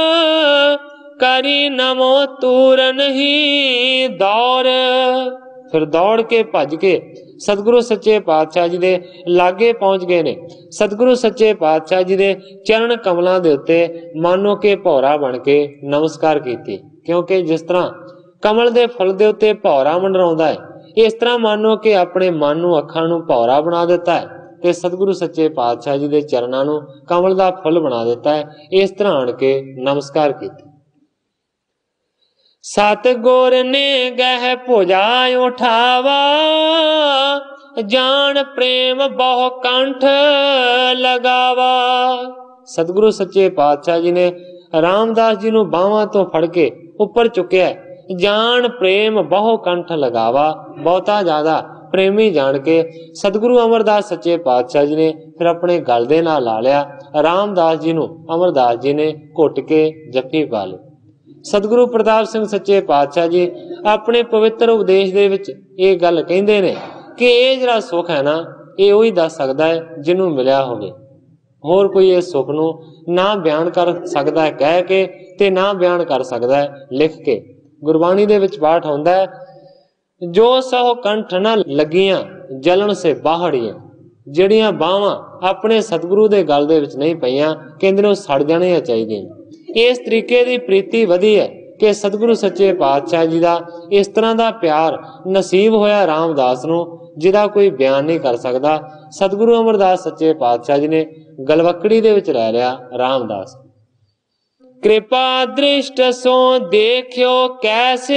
ਕਰੀ ਨਮੋ ਤੂਰਨ ਹੀ ਦੌਰ। ਫਿਰ ਦੌੜ ਕੇ ਭੱਜ ਕੇ ਸਤਿਗੁਰੂ ਸੱਚੇ ਪਾਤਸ਼ਾਹ ਜੀ ਦੇ ਲਾਗੇ ਪਹੁੰਚ ਗਏ ਨੇ। ਸਤਿਗੁਰੂ ਸੱਚੇ ਪਾਤਸ਼ਾਹ ਜੀ ਦੇ ਚਰਨ ਕਮਲਾਂ ਦੇ ਉੱਤੇ ਮਾਨੋ ਕਿ ਭੌਰਾ ਬਣ ਕੇ ਨਮਸਕਾਰ ਕੀਤੀ, ਕਿਉਂਕਿ ਜਿਸ ਤਰ੍ਹਾਂ ਕਮਲ ਦੇ ਫੁੱਲ ਦੇ ਉੱਤੇ ਭੌਰਾ ਮੰਡਰਾਉਂਦਾ ਹੈ ਇਸ ਤਰ੍ਹਾਂ ਮਾਨੋ ਕਿ ਆਪਣੇ ਮਨ ਨੂੰ, ਅੱਖਾਂ ਨੂੰ ਭੌਰਾ ਬਣਾ ਦਿੱਤਾ ਹੈ ਤੇ ਸਤਿਗੁਰੂ ਸੱਚੇ ਪਾਤਸ਼ਾਹ ਜੀ ਦੇ ਚਰਨਾਂ ਨੂੰ ਕਮਲ ਦਾ ਫੁੱਲ ਬਣਾ ਦਿੱਤਾ ਹੈ। ਇਸ ਤਰ੍ਹਾਂ ਆਣ ਕੇ ਨਮਸਕਾਰ ਕੀਤੀ। ਸਤਿਗੁਰ ਨੇ ਗਹਿ ਭੁਜਾ ਉਠਾਵਾ ਜਾਨ ਪ੍ਰੇਮ ਬਹੁ ਕੰਠ ਲਗਾਵਾ। ਸਤਿਗੁਰੂ ਸੱਚੇ ਪਾਤਸ਼ਾਹ ਜੀ ਨੇ ਰਾਮਦਾਸ ਜੀ ਨੂੰ ਬਾਹਾਂ ਤੋਂ ਫੜ ਕੇ ਉੱਪਰ ਚੁੱਕਿਆ। ਜਾਨ ਪ੍ਰੇਮ ਬਹੁ ਕੰਠ ਲਗਾਵਾ, ਬਹੁਤਾ ਜ਼ਿਆਦਾ ਪ੍ਰੇਮੀ ਜਾਣ ਕੇ ਸਤਿਗੁਰੂ ਅਮਰਦਾਸ ਸੱਚੇ ਪਾਤਸ਼ਾਹ ਜੀ ਨੇ ਫਿਰ ਆਪਣੇ ਗਲ ਦੇ ਨਾਲ ਲਾ ਲਿਆ। ਰਾਮਦਾਸ ਜੀ ਨੂੰ ਅਮਰਦਾਸ ਜੀ ਨੇ ਘੁੱਟ ਕੇ ਜੱਫੀ ਪਾ ਲਈ। ਸਤਿਗੁਰੂ ਪ੍ਰਤਾਪ ਸਿੰਘ ਸੱਚੇ ਪਾਤਸ਼ਾਹ ਜੀ ਆਪਣੇ ਪਵਿੱਤਰ ਉਪਦੇਸ਼ ਦੇ ਵਿੱਚ ਇਹ ਗੱਲ ਕਹਿੰਦੇ ਨੇ ਕਿ ਇਹ ਜਿਹੜਾ ਸੁੱਖ ਹੈ ਨਾ ਇਹ ਉਹੀ ਦੱਸ ਸਕਦਾ ਹੈ ਜਿਹਨੂੰ ਮਿਲਿਆ ਹੋਵੇ। ਹੋਰ ਕੋਈ ਇਸ ਸੁੱਖ ਨੂੰ ਨਾ ਬਿਆਨ ਕਰ ਸਕਦਾ ਹੈ ਕਹਿ ਕੇ ਤੇ ਨਾ ਬਿਆਨ ਕਰ ਸਕਦਾ ਹੈ ਲਿਖ ਕੇ। ਗੁਰਬਾਣੀ ਦੇ ਵਿੱਚ ਪਾਠ ਹੁੰਦਾ ਹੈ, ਜੋ ਸਹੁ ਕੰਠ ਨਾ ਲੱਗੀਆਂ ਜਲਣ ਸੇ ਬਾਹੜੀਆਂ। ਜਿਹੜੀਆਂ ਬਾਹਾਂ ਆਪਣੇ ਸਤਿਗੁਰੂ ਦੇ ਗਲ ਦੇ ਵਿੱਚ ਨਹੀਂ ਪਈਆਂ ਕਹਿੰਦੇ ਨੇ ਉਹ ਸੜ ਜਾਣੀਆਂ ਚਾਹੀਦੀਆਂ। ਇਸ ਤਰੀਕੇ ਦੀ ਪ੍ਰੀਤੀ ਵਧੀ ਹੈ ਕਿ ਸਤਿਗੁਰੂ ਸੱਚੇ ਪਾਤਸ਼ਾਹ ਜੀ ਦਾ ਇਸ ਤਰ੍ਹਾਂ ਦਾ ਪਿਆਰ ਨਸੀਬ ਹੋਇਆ ਰਾਮਦਾਸ ਨੂੰ ਜਿਹਦਾ ਕੋਈ ਬਿਆਨ ਨਹੀਂ ਕਰ ਸਕਦਾ। ਸਤਿਗੁਰੂ ਅਮਰਦਾਸ ਸੱਚੇ ਪਾਤਸ਼ਾਹ ਜੀ ਨੇ ਗਲਵਕੜੀ ਦੇ ਵਿੱਚ ਰਹਿ ਲਿਆ ਰਾਮਦਾਸ। ਕਿਰਪਾ ਦ੍ਰਿਸ਼ਟ ਸੋ ਦੇਖਿਓ ਕੈਸੇ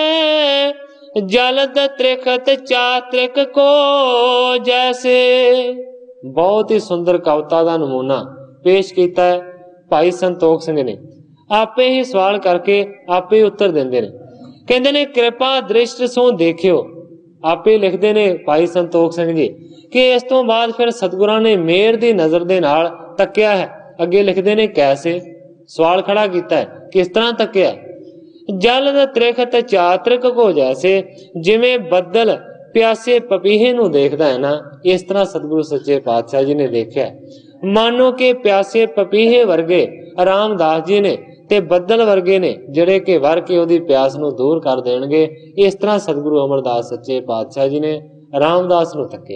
ਜਲਦ ਤ੍ਰਿਖਤ ਚਾਤ੍ਰਿਕ ਕੋ ਜੈਸੇ। ਬਹੁਤ ਹੀ ਸੁੰਦਰ ਕਵਿਤਾ ਦਾ ਨਮੂਨਾ ਪੇਸ਼ ਕੀਤਾ ਹੈ ਭਾਈ ਸੰਤੋਖ ਸਿੰਘ ਨੇ। ਆਪੇ ਹੀ ਸਵਾਲ ਕਰਕੇ ਆਪੇ ਉੱਤਰ ਦਿੰਦੇ ਨੇ। ਕਹਿੰਦੇ ਨੇ ਕਿਰਪਾ ਦ੍ਰਿਸ਼ਟ ਸੋ ਦੇਖਿਓ, आपे लिखते ने भाई संतोख सिंह जी कि इस तो बाद फिर सतगुरां ने मेहर दी नजर दे नाल तकिया है। अगे लिखते ने कैसे, सवाल खड़ा किया है, किस तरह तकिया? जल त्रिखत चात्रिक को जैसे, जिमें बदल प्यासे पपीहे नूं देखदा है ना, इस तरह सतगुरु सच्चे पातशाह जी ने देखा। मानो के प्यासे पपीहे वर्गे रामदास जी ने ते बदल वर्गे ने जिहड़े कि वर के ओदी प्यास नूं दूर कर देणगे। इस तरह सतगुरु अमरदास सच्चे पातशाह जी ने रामदास नूं तकिया।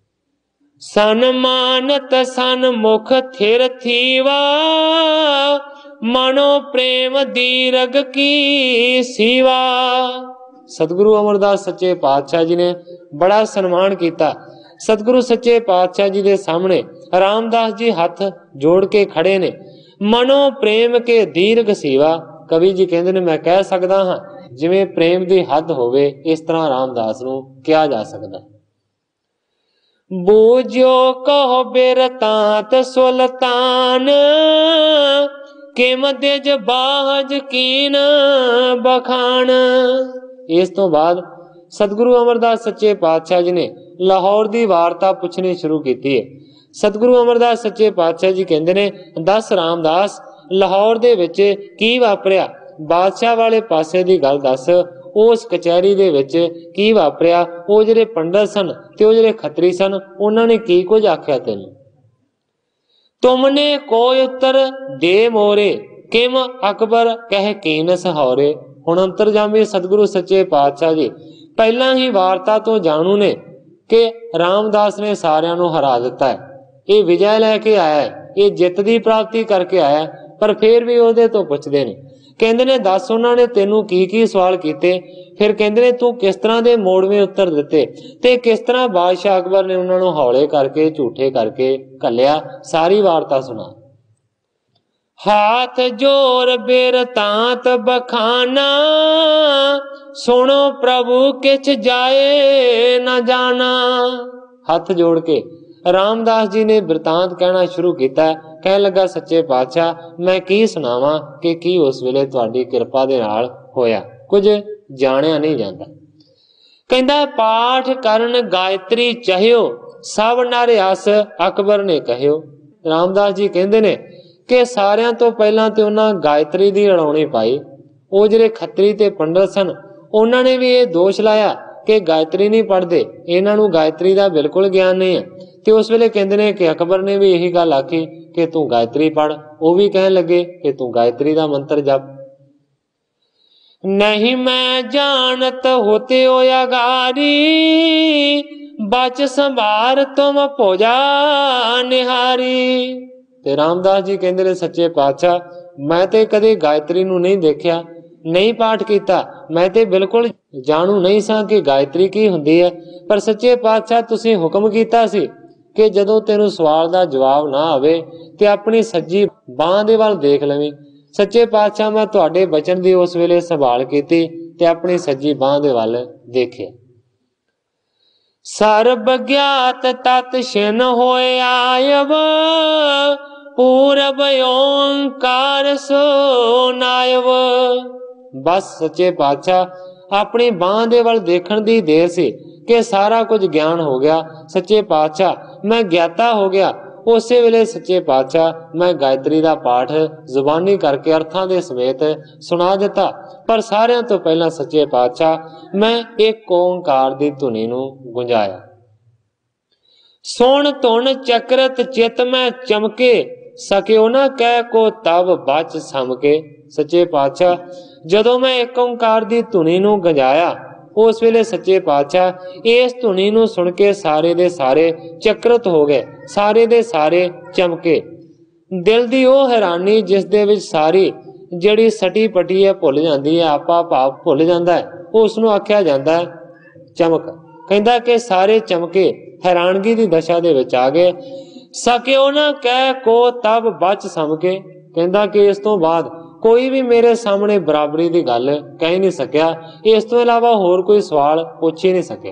सन्मानत सन्मुख थिर थीवा, मनो प्रेम दीरग की सीवा। सतगुरु अमरदास सच्चे पातशाह जी ने बड़ा सन्मान किया। सतगुरु सच्चे पातशाह जी के सामने रामदास जी हाथ जोड़ के खड़े ने। मनो प्रेम के दीर्घ सीवा, कवि जी कहते ने मैं कह सकता हाँ जिवें प्रेम की हद होवे इस तरह रामदास नूं कहा जा सकता। बूझो कहो बिरतांत सुल्तान, के मध्यज बाहज कीन बखान। इस तो बाद सतगुरु अमरदास सच्चे पातशाह जी ने लाहौर की वार्ता पूछनी शुरू की है। सतगुरु अमरदास सच्चे पातशाह जी कहते ने, दस रामदास लाहौर दे विच की वापरिया, बादशाह वाले पासे की गल दस, उस कचहरी दे विच की वापरिया, वो जिहड़े पंडित सन ते वो जिहड़े खत्री सन उन्होंने ने की कुछ आख्या तैनूं। तुमने कोई उत्तर दे मोरे, किम अकबर कह कीन सहारे। हुण अंतरजामी सतगुरु सच्चे पातशाह जी पहला ही वार्ता तो जाणू ने कि रामदास ने सारियां नूं हरा दिता है, ये विजय लैके आया है, ये जित की प्राप्ति करके आया है, पर फिर भी उहदे तो पुछदे ने। कहंदे ने दस उन्होंने तेनू की की सवाल किए, फिर कहंदे ने तू किस तरह के मोड़वे उत्तर दिते ते किस तरह बादशाह अकबर ने उन्होंने हौले करके झूठे करके घल्लिया। सारी वार्ता सुना। हाथ जोर बिरतांत बखाना, सुनो प्रभु किछ जाए न जाना। हाथ जोड़ के रामदास जी ने बिरतांत कहना शुरू किया। कह लगा सच्चे पातशाह मैं की सुनावा कि की उस वेले तुहाडी किरपा दे नाल होया, कुछ जानिया नहीं जाता। कहंदा पाठ करन गायत्री चाहियो, सब नर अस अकबर ने कहियो। रामदास जी कहंदे ने कि सारियां तो पहला ते उन्हां गायत्री दी रड़ाउणी पाई। वो जिहड़े खत्री ते पंडित सन उन्हां ने भी ये दोष लाया कि गायत्री नहीं पढ़ते, इन्हां नूं गायत्री दा बिल्कुल ज्ञान नहीं है। ते उस वेले कहंदे ने कि अकबर ने भी यही गल आखी कि तू गायत्री पढ़। वो भी कहन लगे कि तू गायत्री दा मंत्र जप। नहीं मैं जानत होते हो अगारी, बच संभार तुम पूजा निहारी। ते रामदास जी कहंदे ने सच्चे पातशाह मैं ते कदे गायत्री नूं नहीं देखिया, नहीं पाठ किया, मैं ते बिल्कुल जानू नहीं सा कि गायत्री की हुंदी है। पर सच्चे पातशाह तुसीं हुक्म कीता सी कि जदों तेनू सवाल दा जवाब ना आवे ते अपनी सज्जी बांह दे वल देख लवीं। सच्चे पातशाह मैं तुहाडे बचन दी उस वेले संभाल कीती ते अपनी सज्जी बांह दे वल देखिया। सर्ब ज्ञात तत् छिन होए आयव, पूरब ओंकार सो नायव। बस सच्चे पातशाह अपनी बांह दे वल देखण दी देर सी कि सारा कुछ ज्ञान हो गया। सच्चे पातशाह मैं ज्ञाता हो गया। उसे वेले सच्चे पातशाह मैं गायत्री दा पाठ जुबानी करके अर्थां दे समेत सुना दिता। पर सारियां तो पहला सच्चे पातशाह मैं एक ओंकार दी धुनी नूं गुंजाया। सुन धुन चक्रत चित में चमके, सकियो ना कह को तब बच समके। सच्चे पातशाह जदों मैं एक ओंकार दी धुनी नूं गंजाया उस वेले सच्चे पातशाह इस धुनी नूं सुन के सारे दे सारे चक्रत हो गए, सारे दे सारे चमके। दिल दी ओ हैरानी जिस दे विच सारी जिहड़ी सटी पटी है भुल जांदी है, आपा भाव भुल जांदा है, उस नूं आख्या जांदा है चमक। कहंदा कि सारे चमके हैरानगी दी दशा दे विच आ गए। सकियो ना कह को तब बच समके। कहंदा कि इस तो बाद कोई भी मेरे सामने बराबरी की गल कह ही नहीं सकिया, इस तो इलावा होर कोई सवाल पूछ ही नहीं सके।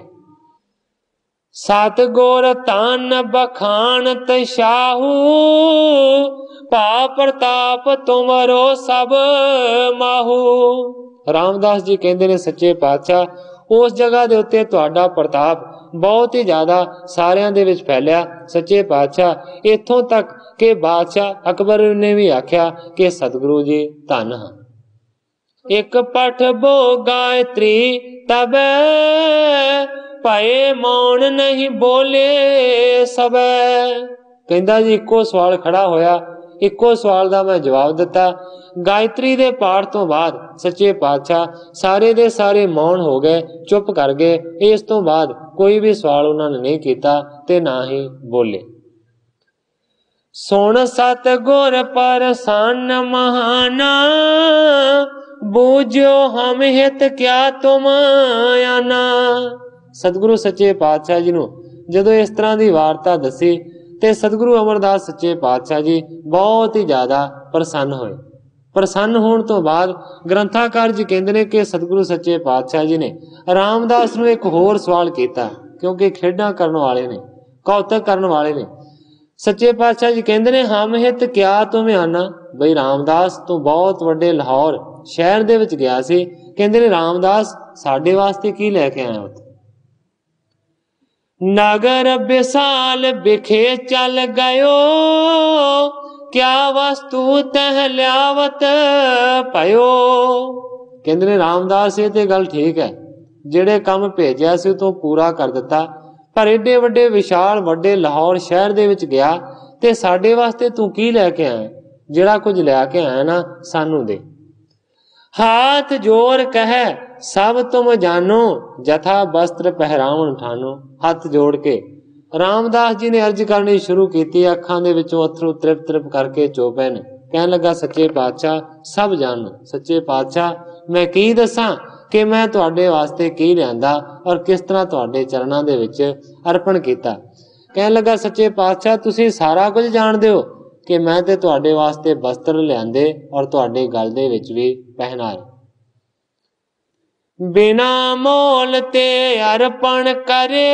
सतगुर तान बखान तशाहू, पा प्रताप तुमरो सब माहू। रामदास जी कहते ने सच्चे पातशाह उस जगह के उत्ते तुहाडा प्रताप बहुत ही ज्यादा सारियां दे विच फैलिया। सच्चे पातशाह इत्थों तक कि बादशाह अकबर ने भी आख्या कि सतगुरु जी धन हाँ। एक पठ बो गायत्री तबे पाए मौन नहीं बोले सबे। कहंदा जी इक्को सवाल खड़ा होया, इक्को सवाल दा मैं जवाब दिता। गायत्री दे पाठ तो बाद सच्चे पातशाह सारे दे सारे मौन हो गए, चुप कर गए। इस तो बाद कोई भी सवाल उन्होंने नहीं किया ते ना ही बोले। सुन सतगुर परसन महाना बूझो हम हित क्या तुम आना। सतगुरु सच्चे पातशाह जी नूं जदों इस तरह की वार्ता दसी ते सतगुरु अमरदास सच्चे पातशाह जी बहुत ही ज्यादा प्रसन्न होए। प्रसन्न होने तो बाद ग्रंथाकार जी कहते हैं कि सतगुरु सच्चे पातशाह जी ने रामदास नूं एक होर सवाल किया, क्योंकि खेडां करने वाले ने, कौतक करने वाले ने। सच्चे पातशाह जी कहते हैं हम हित क्या तुम आना। बई रामदास तू बहुत वड्डे लाहौर शहर दे विच गया सी, कहते ने रामदास साडे वास्ते की लैके आया उत्थे। नगर विशाल बिखे चल गयो क्या वस्तु तह लियावत पयो। कहते ने रामदास ये ते गल ठीक है, जेड़े काम भेजिया सी तू पूरा कर दिता, पर एडे वड्डे विशाल वड्डे लाहौर शहर दे विच गया ते साडे वास्ते तू की लैके आया। जेड़ा कुछ लैके आया ना सानू दे। हाथ जोड़ कहे सब तुम जानो जथा वस्त्र पहरावन ठानो। हाथ जोड़ के रामदास जी ने अर्ज करनी शुरू की, अखां दे विचों अथरू त्रिप त्रिप करके चोपे ने। कहन लगा सच्चे पातशाह सब जानो। सच्चे पातशाह मैं की दसां कि मैं तुहाडे वास्ते की लिआंदा और किस तरह तुहाडे चरणां दे विच अर्पण कीता। कहन लगा सच्चे पातशाह तुसीं सारा कुछ जाणदे हो कि मैं ते तुहाडे वास्ते वस्त्र लिआंदे और तुहाडे गल दे विच भी पहनाए। बिना मोल ते अर्पण करे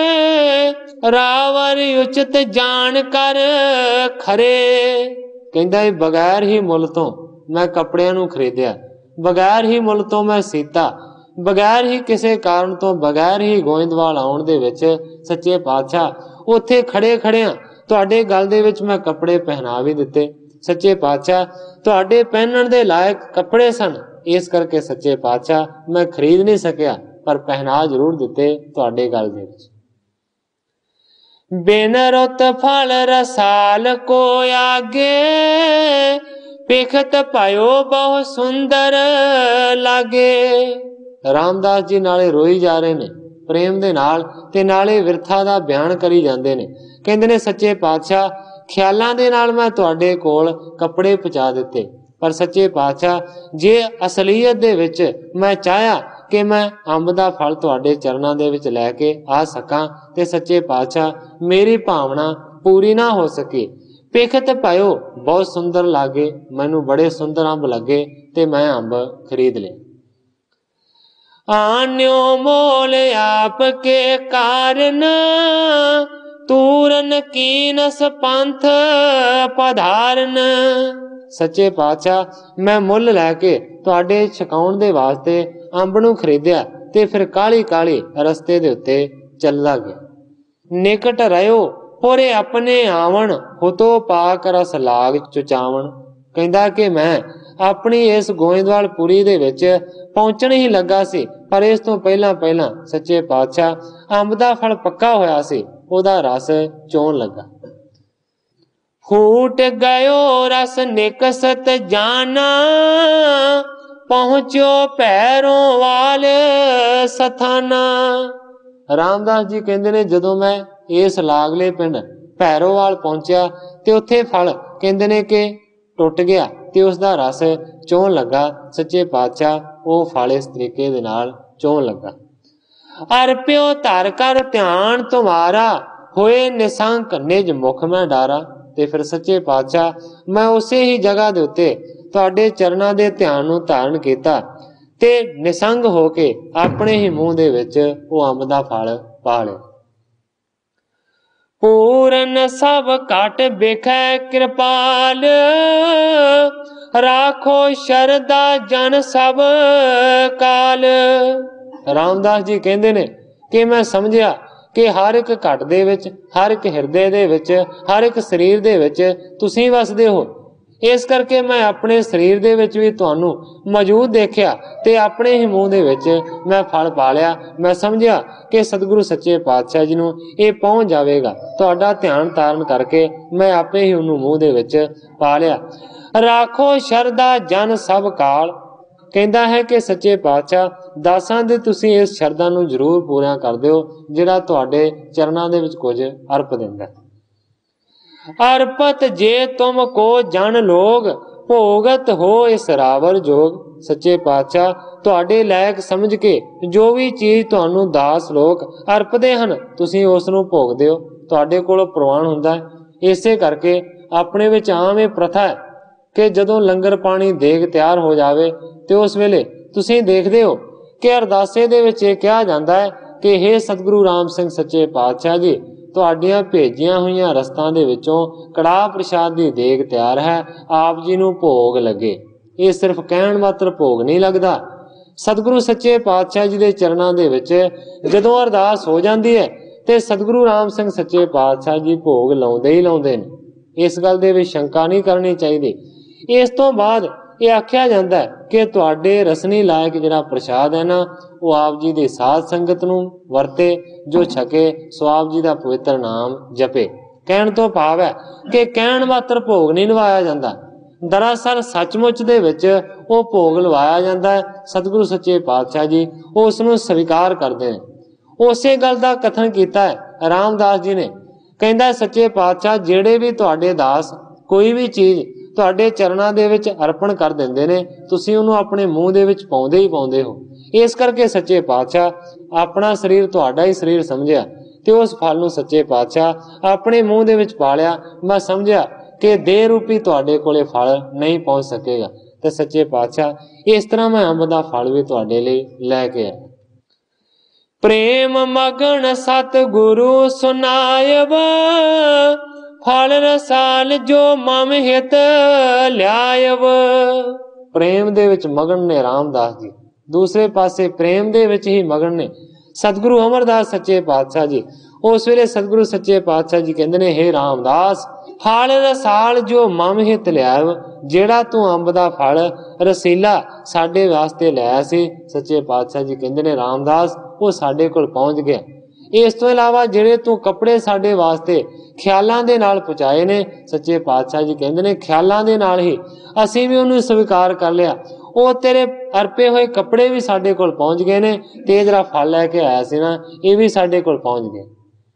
रावर उचित जान कर खरे। कहंदा बगैर ही मुल तो मैं कपड़ियां नूं खरीदिया, बगैर ही मुल तो मैं सीता, बगैर ही किसी कारण तो, बगैर ही गोइंदवाल आउण दे विच सच्चे पातशाह उत्थे खड़े खड़िया तुहाडे गल दे विच मैं कपड़े पहना भी दिते। सच्चे पातशाह तुहाडे पहनण दे लायक कपड़े सन, इस करके सच्चे पातशाह मैं खरीद नहीं सकिया, पर पहना जरूर दिते तुहाडे गल दे विच। बिन रुत फल रसाल को आगे पिखत पायो बहु सुंदर लागे। रामदास जी नाले रोई जा रहे ने प्रेम दे नाल ते नाले विरथा दा बयान करी जांदे ने। कहंदे ने सच्चे पातशाह ख्यालां दे नाल मैं तुहाडे कोल कपड़े पहुंचा दिते, पर सच्चे पातशाह जे असलीयत दे विच मैं चाहया कि मैं अंब दा फल तुहाडे चरणां दे विच लैके आ सकां ते सच्चे पातशाह मेरी भावना पूरी ना हो सकी। पिखत पायो बहुत सुंदर लागे, मैनू बड़े सुंदर अंब लगे ते मैं अंब खरीद ले। आन्यो मोल आपके कारण तूरन कीनस पंथ पधारन। सच्चे पातशाह मैं मुल लैके तुहाडे छकाउण दे वास्ते अंब नूं खरीदिया ते फिर काली काली रस्ते दे उत्ते चलदा गया। निकट रहो पुरे अपने आवन हुतो पाक रस लाग चुचावन। कहंदा कि मैं अपनी इस गोइंदवाल पुरी दे विच पहुंचण ही लगा सी, पर इस तो पहला पहला सच्चे पातशाह अंब दा फल पक्का होया सी, ओदा रस चोन लगा। फूट गयो रस निकसत जाना पहुंचो पैरों वाले सथाना। रामदास जी कहंदे ने जदों मैं इस लागले पिंड भैरोवाल पहुंचा ते उत्थे फल कहंदे ने कि टुट गया ते उसदा रस चोन लगा। सच्चे पातशाह वो फल इस तरीके दे नाल चोन लगा। अर्प्यो धर कर ध्यान तुम्हारा होए निसंक निज मुख में डारा। ते फिर सच्चे पातशाह मैं उसे ही जगह दे उत्ते तुहाडे चरणां दे ध्यान नूं धारण कीता ते निसंग होके अपने ही मूंह दे विच वो अंब दा फल पा लिया। पूरन सब घट बिखै कृपाल राखो शरदा जन सब काल। ਰਾਮਦਾਸ ਜੀ ਕਹਿੰਦੇ ਨੇ ਕਿ ਮੈਂ ਸਮਝਿਆ ਕਿ ਹਰ ਇੱਕ ਘਟ ਦੇ ਵਿੱਚ, ਹਰ ਇੱਕ ਹਿਰਦੇ ਦੇ ਵਿੱਚ, ਹਰ ਇੱਕ ਸਰੀਰ ਦੇ ਵਿੱਚ ਤੁਸੀਂ ਵਸਦੇ ਹੋ। ਇਸ ਕਰਕੇ ਮੈਂ ਆਪਣੇ ਸਰੀਰ ਦੇ ਵਿੱਚ ਵੀ ਤੁਹਾਨੂੰ ਮੌਜੂਦ ਦੇਖਿਆ ਤੇ ਆਪਣੇ ਹੀ ਮੂੰਹ ਦੇ ਵਿੱਚ ਮੈਂ ਫਲ ਪਾ ਲਿਆ। ਮੈਂ ਸਮਝਿਆ ਕਿ ਸਤਿਗੁਰੂ ਸੱਚੇ ਪਾਤਸ਼ਾਹ ਜੀ ਨੂੰ ਇਹ ਪਹੁੰਚ ਜਾਵੇਗਾ। ਤੁਹਾਡਾ ਧਿਆਨ ਧਾਰਨ ਕਰਕੇ ਮੈਂ ਆਪੇ ਹੀ ਉਹਨੂੰ ਮੂੰਹ ਦੇ ਵਿੱਚ ਪਾ ਲਿਆ। ਰਾਖੋ ਸ਼ਰਧਾ ਜਨ ਸਭ ਕਾਲ, ਕਹਿੰਦਾ ਹੈ ਕਿ ਸੱਚੇ ਪਾਤਸ਼ਾਹ ਦਾਸਾਂ ਦੇ ਤੁਸੀਂ ਇਸ ਸ਼ਰਧਾ ਨੂੰ ਜ਼ਰੂਰ ਪੂਰਾ ਕਰ ਦਿਓ ਜਿਹੜਾ ਤੁਹਾਡੇ ਚਰਨਾਂ ਦੇ ਵਿੱਚ ਕੁਝ ਅਰਪ ਦਿੰਦਾ। ਅਰਪਤ ਜੇ ਤੁਮ ਕੋ ਜਨ ਲੋਗ, ਭੋਗਤ ਹੋ ਇਸ ਰਾਵਰ ਜੋਗ। ਸੱਚੇ ਪਾਤਸ਼ਾਹ ਤੁਹਾਡੇ ਲਾਇਕ ਸਮਝ ਕੇ ਜੋ ਵੀ ਚੀਜ਼ ਤੁਹਾਨੂੰ ਦਾਸ ਲੋਕ ਅਰਪਦੇ ਹਨ ਤੁਸੀਂ ਉਸ ਨੂੰ ਭੋਗਦੇ ਹੋ, ਤੁਹਾਡੇ ਕੋਲ ਪ੍ਰਵਾਨ ਹੁੰਦਾ ਹੈ। ਇਸੇ ਕਰਕੇ ਆਪਣੇ ਵਿੱਚ ਆਮ ਇਹ ਪ੍ਰਥਾ ਹੈ ਕਿ ਜਦੋਂ ਲੰਗਰ ਪਾਣੀ ਦੇਗ ਤਿਆਰ ਹੋ ਜਾਵੇ ਤੇ ਉਸ ਵੇਲੇ ਤੁਸੀਂ ਦੇਖਦੇ ਹੋ ਕਿ ਅਰਦਾਸੇ ਦੇ ਵਿੱਚ ਇਹ ਕਿਹਾ ਜਾਂਦਾ ਹੈ ਕਿ ਹੇ ਸਤਿਗੁਰੂ ਰਾਮ ਸਿੰਘ ਸੱਚੇ ਪਾਤਸ਼ਾਹ ਜੀ, ਤੁਹਾਡੀਆਂ ਭੇਜੀਆਂ ਹੋਈਆਂ ਰਸਤਾਂ ਦੇ ਵਿੱਚੋਂ ਕੜਾਹ ਪ੍ਰਸ਼ਾਦ ਦੀ ਦੇਗ ਤਿਆਰ ਹੈ, ਆਪ ਜੀ ਨੂੰ ਭੋਗ ਲੱਗੇ। ਇਹ ਸਿਰਫ ਕਹਿਣ ਮਾਤਰ ਭੋਗ ਨਹੀਂ ਲੱਗਦਾ। ਸਤਿਗੁਰੂ ਸੱਚੇ ਪਾਤਸ਼ਾਹ ਜੀ ਦੇ ਚਰਨਾਂ ਦੇ ਵਿੱਚ ਜਦੋਂ ਅਰਦਾਸ ਹੋ ਜਾਂਦੀ ਹੈ ਤੇ ਸਤਿਗੁਰੂ ਰਾਮ ਸਿੰਘ ਸੱਚੇ ਪਾਤਸ਼ਾਹ ਜੀ ਭੋਗ ਲਾਉਂਦੇ ਹੀ ਲਾਉਂਦੇ ਨੇ। ਇਸ ਗੱਲ ਦੇ ਵਿੱਚ ਸ਼ੰਕਾ ਨਹੀਂ ਕਰਨੀ ਚਾਹੀਦੀ। ਇਸ ਤੋਂ ਬਾਅਦ ਇਹ ਆਖਿਆ ਜਾਂਦਾ ਹੈ ਕਿ ਤੁਹਾਡੇ ਰਸਨੀ ਲਾਇਕ ਜਿਹੜਾ ਪ੍ਰਸ਼ਾਦ ਹੈ ਨਾ, ਉਹ ਆਪ ਜੀ ਦੀ ਸਾਧ ਸੰਗਤ ਨੂੰ ਵਰਤੇ, ਜੋ ਛਕੇ ਸੋ ਆਪ ਜੀ ਦਾ ਪਵਿੱਤਰ ਨਾਮ ਜਪੇ। ਕਹਿਣ ਤੋਂ ਭਾਵ ਹੈ ਕਿ ਕਹਿਣ ਮਾਤਰ ਭੋਗ ਨਹੀਂ ਲਵਾਇਆ ਜਾਂਦਾ, ਦਰਅਸਲ ਸੱਚਮੁੱਚ ਦੇ ਵਿੱਚ ਉਹ ਭੋਗ ਲਵਾਇਆ ਜਾਂਦਾ ਹੈ। ਸਤਿਗੁਰੂ ਸੱਚੇ ਪਾਤਸ਼ਾਹ ਜੀ ਉਸ ਨੂੰ ਸਵੀਕਾਰ ਕਰਦੇ ਨੇ। ਉਸੇ ਗੱਲ ਦਾ ਕਥਨ ਕੀਤਾ ਹੈ ਰਾਮਦਾਸ ਜੀ ਨੇ। ਕਹਿੰਦਾ ਸੱਚੇ ਪਾਤਸ਼ਾਹ ਜਿਹੜੇ ਵੀ ਤੁਹਾਡੇ ਦਾਸ ਕੋਈ ਵੀ ਚੀਜ਼ ਤੁਹਾਡੇ ਚਰਨਾਂ ਦੇ ਵਿੱਚ ਅਰਪਣ ਕਰ ਦਿੰਦੇ ਨੇ, ਤੁਸੀਂ ਉਹਨੂੰ ਆਪਣੇ ਮੂੰਹ ਦੇ ਵਿੱਚ ਪਾਉਂਦੇ ਹੀ ਪਾਉਂਦੇ ਹੋ। ਇਸ ਕਰਕੇ ਸੱਚੇ ਪਾਤਸ਼ਾਹ ਆਪਣਾ ਸਰੀਰ ਤੁਹਾਡਾ ਹੀ ਸਰੀਰ ਸਮਝਿਆ ਤੇ ਉਸ ਫਲ ਨੂੰ ਸੱਚੇ ਪਾਤਸ਼ਾਹ ਆਪਣੇ ਮੂੰਹ ਦੇ ਵਿੱਚ ਪਾ ਲਿਆ। ਮੈਂ ਸਮਝਿਆ ਕਿ ਦੇਹ ਰੂਪੀ ਤੁਹਾਡੇ ਕੋਲੇ ਫਲ ਨਹੀਂ ਪਹੁੰਚ ਸਕੇਗਾ ਤੇ ਸੱਚੇ ਪਾਤਸ਼ਾਹ ਇਸ ਤਰ੍ਹਾਂ ਮੈਂ ਅੰਬ ਦਾ ਫਲ ਵੀ ਤੁਹਾਡੇ ਲਈ ਲੈ ਕੇ ਆਇਆ। ਪ੍ਰੇਮ ਮਗਨ ਸਤ ਗੁਰੂ ਸੁਨਾਇਬ, ਫਲ ਰਸਾਲ ਜੋ ਮਮ ਹਿਤ ਲਿਆਇਬ। ਪ੍ਰੇਮ ਦੇ ਵਿੱਚ ਮਗਨ ਨੇ ਰਾਮਦਾਸ ਜੀ, ਦੂਸਰੇ ਪਾਸੇ ਪ੍ਰੇਮ ਦੇ ਵਿੱਚ ਹੀ ਮਗਨ ਨੇ ਸਤਿਗੁਰੂ ਅਮਰਦਾਸ ਸੱਚੇ ਪਾਤਸ਼ਾਹ ਜੀ। ਉਸ ਵੇਲੇ ਸਤਿਗੁਰੂ ਸੱਚੇ ਪਾਤਸ਼ਾਹ ਜੀ ਕਹਿੰਦੇ ਨੇ, ਹੇ ਰਾਮਦਾਸ ਫਲ ਰਸਾਲ ਜੋ ਮਮ ਹਿਤ ਲਿਆਇਬ, ਜਿਹੜਾ ਤੂੰ ਅੰਬ ਦਾ ਫਲ ਰਸੀਲਾ ਸਾਡੇ ਵਾਸਤੇ ਲਿਆਇਆ ਸੀ, ਸੱਚੇ ਪਾਤਸ਼ਾਹ ਜੀ ਕਹਿੰਦੇ ਨੇ ਰਾਮਦਾਸ ਉਹ ਸਾਡੇ ਕੋਲ ਪਹੁੰਚ ਗਿਆ। ਇਸ ਤੋਂ ਇਲਾਵਾ ਜਿਹੜੇ ਤੂੰ ਕੱਪੜੇ ਸਾਡੇ ਵਾਸਤੇ ਖਿਆਲਾਂ ਦੇ ਨਾਲ ਪਹੁੰਚਾਏ ਨੇ, ਸੱਚੇ ਪਾਤਸ਼ਾਹ ਜੀ ਕਹਿੰਦੇ ਨੇ ਖਿਆਲਾਂ ਦੇ ਨਾਲ ਹੀ ਅਸੀਂ ਵੀ ਉਹਨੂੰ ਸਵੀਕਾਰ ਕਰ ਲਿਆ। ਉਹ ਤੇਰੇ ਅਰਪੇ ਹੋਏ ਕੱਪੜੇ ਵੀ ਸਾਡੇ ਕੋਲ ਪਹੁੰਚ ਗਏ ਨੇ ਤੇ ਜਿਹੜਾ ਫਲ ਲੈ ਕੇ ਆਇਆ ਸੀ ਨਾ, ਇਹ ਵੀ ਸਾਡੇ ਕੋਲ ਪਹੁੰਚ ਗਏ।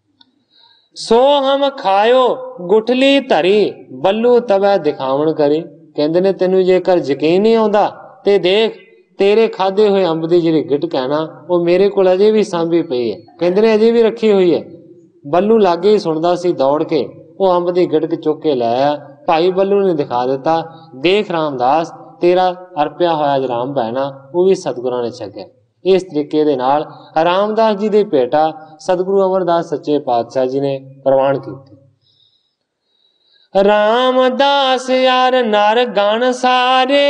ਸੋ ਹਮ ਖਾਇਓ ਗੁਠਲੀ ਧਰੀ, ਬੱਲੂ ਤਵੈ ਦਿਖਾਵਣ ਕਰੀ। ਕਹਿੰਦੇ ਨੇ ਤੈਨੂੰ ਜੇਕਰ ਯਕੀਨ ਨਹੀਂ ਆਉਂਦਾ ਤੇ ਦੇਖ ਤੇਰੇ ਖਾਦੇ ਹੋਏ ਅੰਬ ਦੀ ਜਿਹੜੀ ਗਿਟਕ ਹੈ ਨਾ, ਉਹ ਮੇਰੇ ਕੋਲ ਅਜੇ ਵੀ ਸਾਂਭੀ ਪਈ ਹੈ। ਕਹਿੰਦੇ ਨੇ ਅਜੇ ਵੀ ਰੱਖੀ ਹੋਈ ਹੈ। ਬੱਲੂ ਲਾਗੇ ਹੀ ਸੁਣਦਾ ਸੀ, ਦੌੜ ਕੇ ਉਹ ਅੰਬ ਦੀ ਗਿਟਕ ਚੁੱਕ ਕੇ ਲੈ ਆਇਆ। ਭਾਈ ਬੱਲੂ ਨੇ ਦਿਖਾ ਦਿੱਤਾ, ਦੇਖ ਰਾਮਦਾਸ ਤੇਰਾ ਅਰਪਿਆ ਹੋਇਆ ਜਿਹੜਾ ਅੰਬ ਹੈ ਨਾ, ਉਹ ਵੀ ਸਤਿਗੁਰਾਂ ਨੇ ਛਕਿਆ। ਇਸ ਤਰੀਕੇ ਦੇ ਨਾਲ ਰਾਮਦਾਸ ਜੀ ਦੀ ਭੇਟਾ ਸਤਿਗੁਰੂ ਅਮਰਦਾਸ ਸੱਚੇ ਪਾਤਸ਼ਾਹ ਜੀ ਨੇ ਪ੍ਰਵਾਨ ਕੀਤੀ। ਰਾਮਦਾਸ ਯਾਰ ਨਰ ਗਣ ਸਾਰੇ,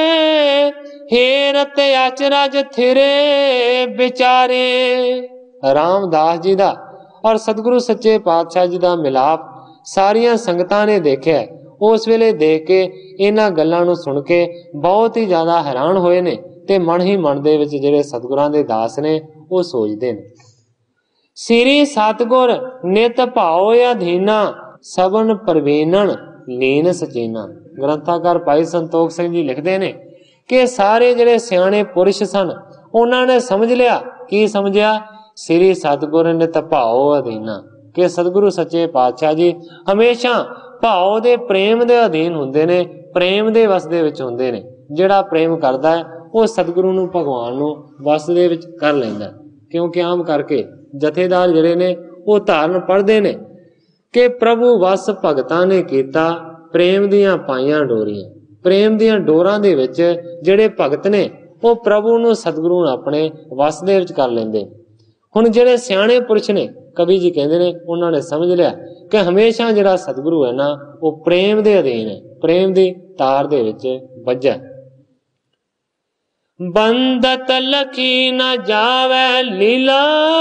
ਹੇਰਤ ਅਚਰਜ ਥਿਰੇ ਵਿਚਾਰੇ। ਰਾਮਦਾਸ ਜੀ ਦਾ ਔਰ ਸਤਿਗੁਰੂ ਸੱਚੇ ਪਾਤਸ਼ਾਹ ਜੀ ਦਾ ਮਿਲਾਪ ਸਾਰੀਆਂ ਸੰਗਤਾਂ ਨੇ ਦੇਖਿਆ। ਉਸ ਵੇਲੇ ਦੇਖ ਕੇ ਇਹਨਾਂ ਗੱਲਾਂ ਨੂੰ ਸੁਣ ਕੇ ਬਹੁਤ ਹੀ ਜ਼ਿਆਦਾ ਹੈਰਾਨ ਹੋਏ ਨੇ ਤੇ ਮਨ ਹੀ ਮਨ ਦੇ ਵਿੱਚ ਜਿਹੜੇ ਸਤਿਗੁਰਾਂ ਦੇ ਦਾਸ ਨੇ ਉਹ ਸੋਚਦੇ ਨੇ, ਸ੍ਰੀ ਸਤਿਗੁਰ ਨਿਤ ਭਾਉ ਅਧੀਨਾ, ਸਭਨ ਪ੍ਰਵੀਨਨ ਲੀਨ ਸਚੀਨਾ। ਗ੍ਰੰਥਾਕਾਰ ਭਾਈ ਸੰਤੋਖ ਸਿੰਘ ਜੀ ਲਿਖਦੇ ਨੇ ਕਿ ਸਾਰੇ ਜਿਹੜੇ ਸਿਆਣੇ ਪੁਰਸ਼ ਸਨ ਉਹਨਾਂ ਨੇ ਸਮਝ ਲਿਆ। ਕੀ ਸਮਝਿਆ? ਸ੍ਰੀ ਸਤਿਗੁਰ ਨਿਤ ਭਾਉ ਅਧੀਨਾ, ਕਿ ਸਤਿਗੁਰੂ ਸੱਚੇ ਪਾਤਸ਼ਾਹ ਜੀ ਹਮੇਸ਼ਾ ਭਾਉ ਦੇ ਪ੍ਰੇਮ ਦੇ ਅਧੀਨ ਹੁੰਦੇ ਨੇ, ਪ੍ਰੇਮ ਦੇ ਵਸ ਦੇ ਵਿੱਚ ਹੁੰਦੇ ਨੇ। ਜਿਹੜਾ ਪ੍ਰੇਮ ਕਰਦਾ ਹੈ ਉਹ ਸਤਿਗੁਰੂ ਨੂੰ ਭਗਵਾਨ ਨੂੰ ਵਸ ਦੇ ਵਿੱਚ ਕਰ ਲੈਂਦਾ। ਕਿਉਂਕਿ ਆਮ ਕਰਕੇ ਜਥੇਦਾਰ ਜਿਹੜੇ ਨੇ ਉਹ ਧਾਰਨ ਪੜ੍ਹਦੇ ਨੇ ਕਿ ਪ੍ਰਭੂ ਵਸ ਭਗਤਾਂ ਨੇ ਕੀਤਾ, ਪ੍ਰੇਮ ਦੀਆਂ ਪਾਈਆਂ ਡੋਰੀਆਂ। ਪ੍ਰੇਮ ਦੀਆਂ ਡੋਰਾਂ ਦੇ ਵਿੱਚ ਜਿਹੜੇ ਭਗਤ ਨੇ ਉਹ ਪ੍ਰਭੂ ਨੂੰ ਸਤਿਗੁਰੂ ਨੂੰ ਆਪਣੇ ਵਸ ਦੇ ਵਿੱਚ ਕਰ ਲੈਂਦੇ। ਹੁਣ ਜਿਹੜੇ ਸਿਆਣੇ ਪੁਰਸ਼ ਨੇ, ਕਵੀ ਜੀ ਕਹਿੰਦੇ ਨੇ, ਉਹਨਾਂ ਨੇ ਸਮਝ ਲਿਆ ਕਿ ਹਮੇਸ਼ਾ ਜਿਹੜਾ ਸਤਿਗੁਰੂ ਹੈ ਨਾ ਉਹ ਪ੍ਰੇਮ ਦੇ ਅਧੀਨ ਹੈ, ਪ੍ਰੇਮ ਦੀ ਤਾਰ ਦੇ ਵਿੱਚ ਵੱਜਾ। बंदत लखी न जावे लीला,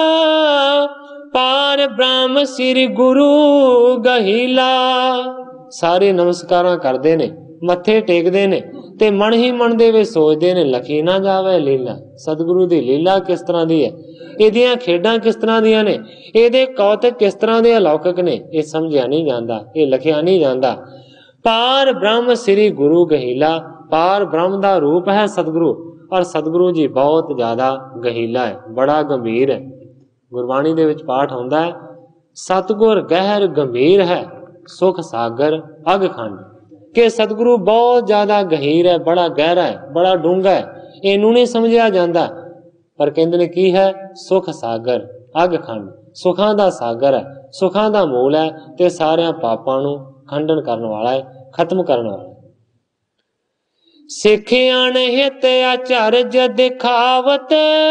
पार ब्रह्म श्री गुरु गहीला। सारे नमस्कारां करदे ने, मत्थे टेकदे ने ते मन ही मन दे विच सोचदे ने लखी ना जावे लीला। सतगुरु दी लीला किस तरह दी है, इहदियां खेडां किस तरह दियां ने, इहदे कौतक किस तरह दे अलौकिक ने, ये समझिया नहीं जांदा, ये लिखिया नहीं जांदा। पार ब्रह्म श्री गुरु गहीला, पार ब्रह्म दा रूप है सतगुरु, और सतगुरु जी बहुत ज्यादा गहीला है, बड़ा गंभीर है। गुरबाणी दे विच पाठ होंदा है, सतगुर गहर गंभीर है, सुख सागर अग खंड, कि सतगुरु बहुत ज्यादा गहीर है, बड़ा गहरा है, बड़ा डूंगा है, इनू नहीं समझिया जाता। पर कहते ने की है, सुख सागर अग खंड, सुखां दा सागर है, सुखां दा मूल है, ते सारे पापां नू खंडन करने वाला है, खत्म करने वाला है। सिखियान हित आचरज दिखावत,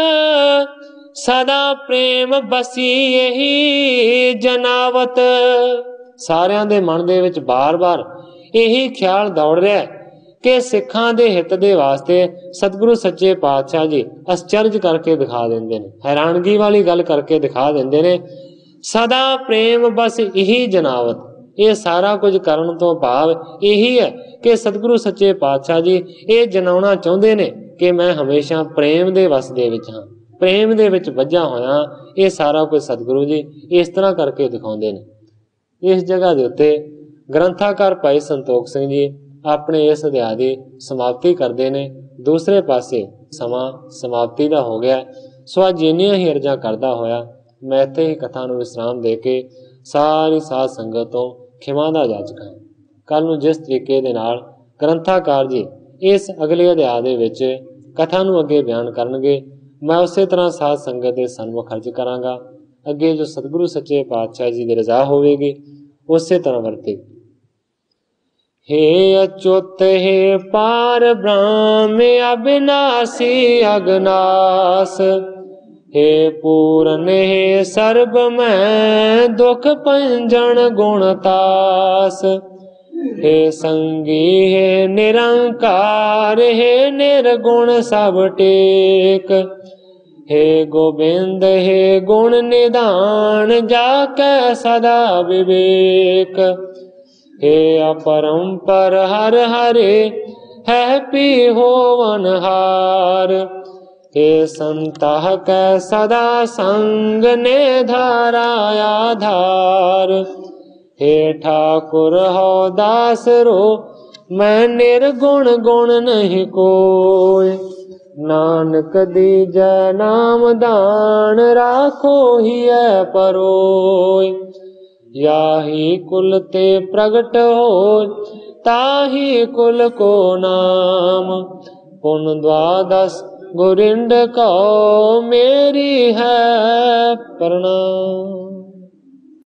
सदा प्रेम बसी यही जनावत। सारियां दे मन दे विच बार बार यही ख्याल दौड़ रहा है कि सिखां दे हित दे वास्ते सतगुरु सच्चे पातशाह जी आश्चर्य करके दिखा देंदे ने, हैरानगी वाली गल करके दिखा देंदे ने। सदा प्रेम बस यही जनावत, ये सारा कुछ करन तो भाव यही है कि सतगुरु सच्चे पातशाह जी ये जनाउणा चाहुंदे ने कि मैं हमेशा प्रेम दे वस दे विच हां, प्रेम दे विच वज्जा होया। ये सारा कुछ सतगुरु जी इस तरह करके दिखाउंदे ने। इस जगह दे उत्ते ग्रंथाकार भाई संतोख सिंह जी अपने इस अध्याय की समाप्ति करते हैं। दूसरे पासे समा समाप्ति का हो गया, सो अज जिन्नियां ही अर्जां करदा होया मैं इत्थे ही कथा नूं विश्राम दे के सारी साध संगत तो खिमा दा याचक हां। कल नूं जिस तरीके दे नाल ग्रंथाकार जी इस अगले अध्याय दे विच कथा नूं अगे बयान करनगे, मैं उसे तरह साध संगत दे सन्मुख अर्ज करांगा। अगे जो सतगुरु सच्चे पातशाह जी की रजा होवेगी उसे तरह वरते। हे अच्युत हे पार ब्रह्म अविनाशी अगनास, हे पूरन हे सर्ब में दुख पंजन गुणतास। हे संगी हे निरंकार, हे निर्गुण सब टेक। हे गोविंद हे गुण निधान, जाके सदा विवेक। हे अपरंपर हर हरे, है पी होवन हार। हे संतह कै सदा संग ने धारा आधार। हे ठाकुर हो दास रो, मैं निर्गुण गुण नहीं कोय। नानक दीजै नाम दान, राखो ही है परोय। याही कुल ते प्रगट हो, ताही कुल को नाम। पुन द्वादश गुरिंड को, मेरी है प्रणाम।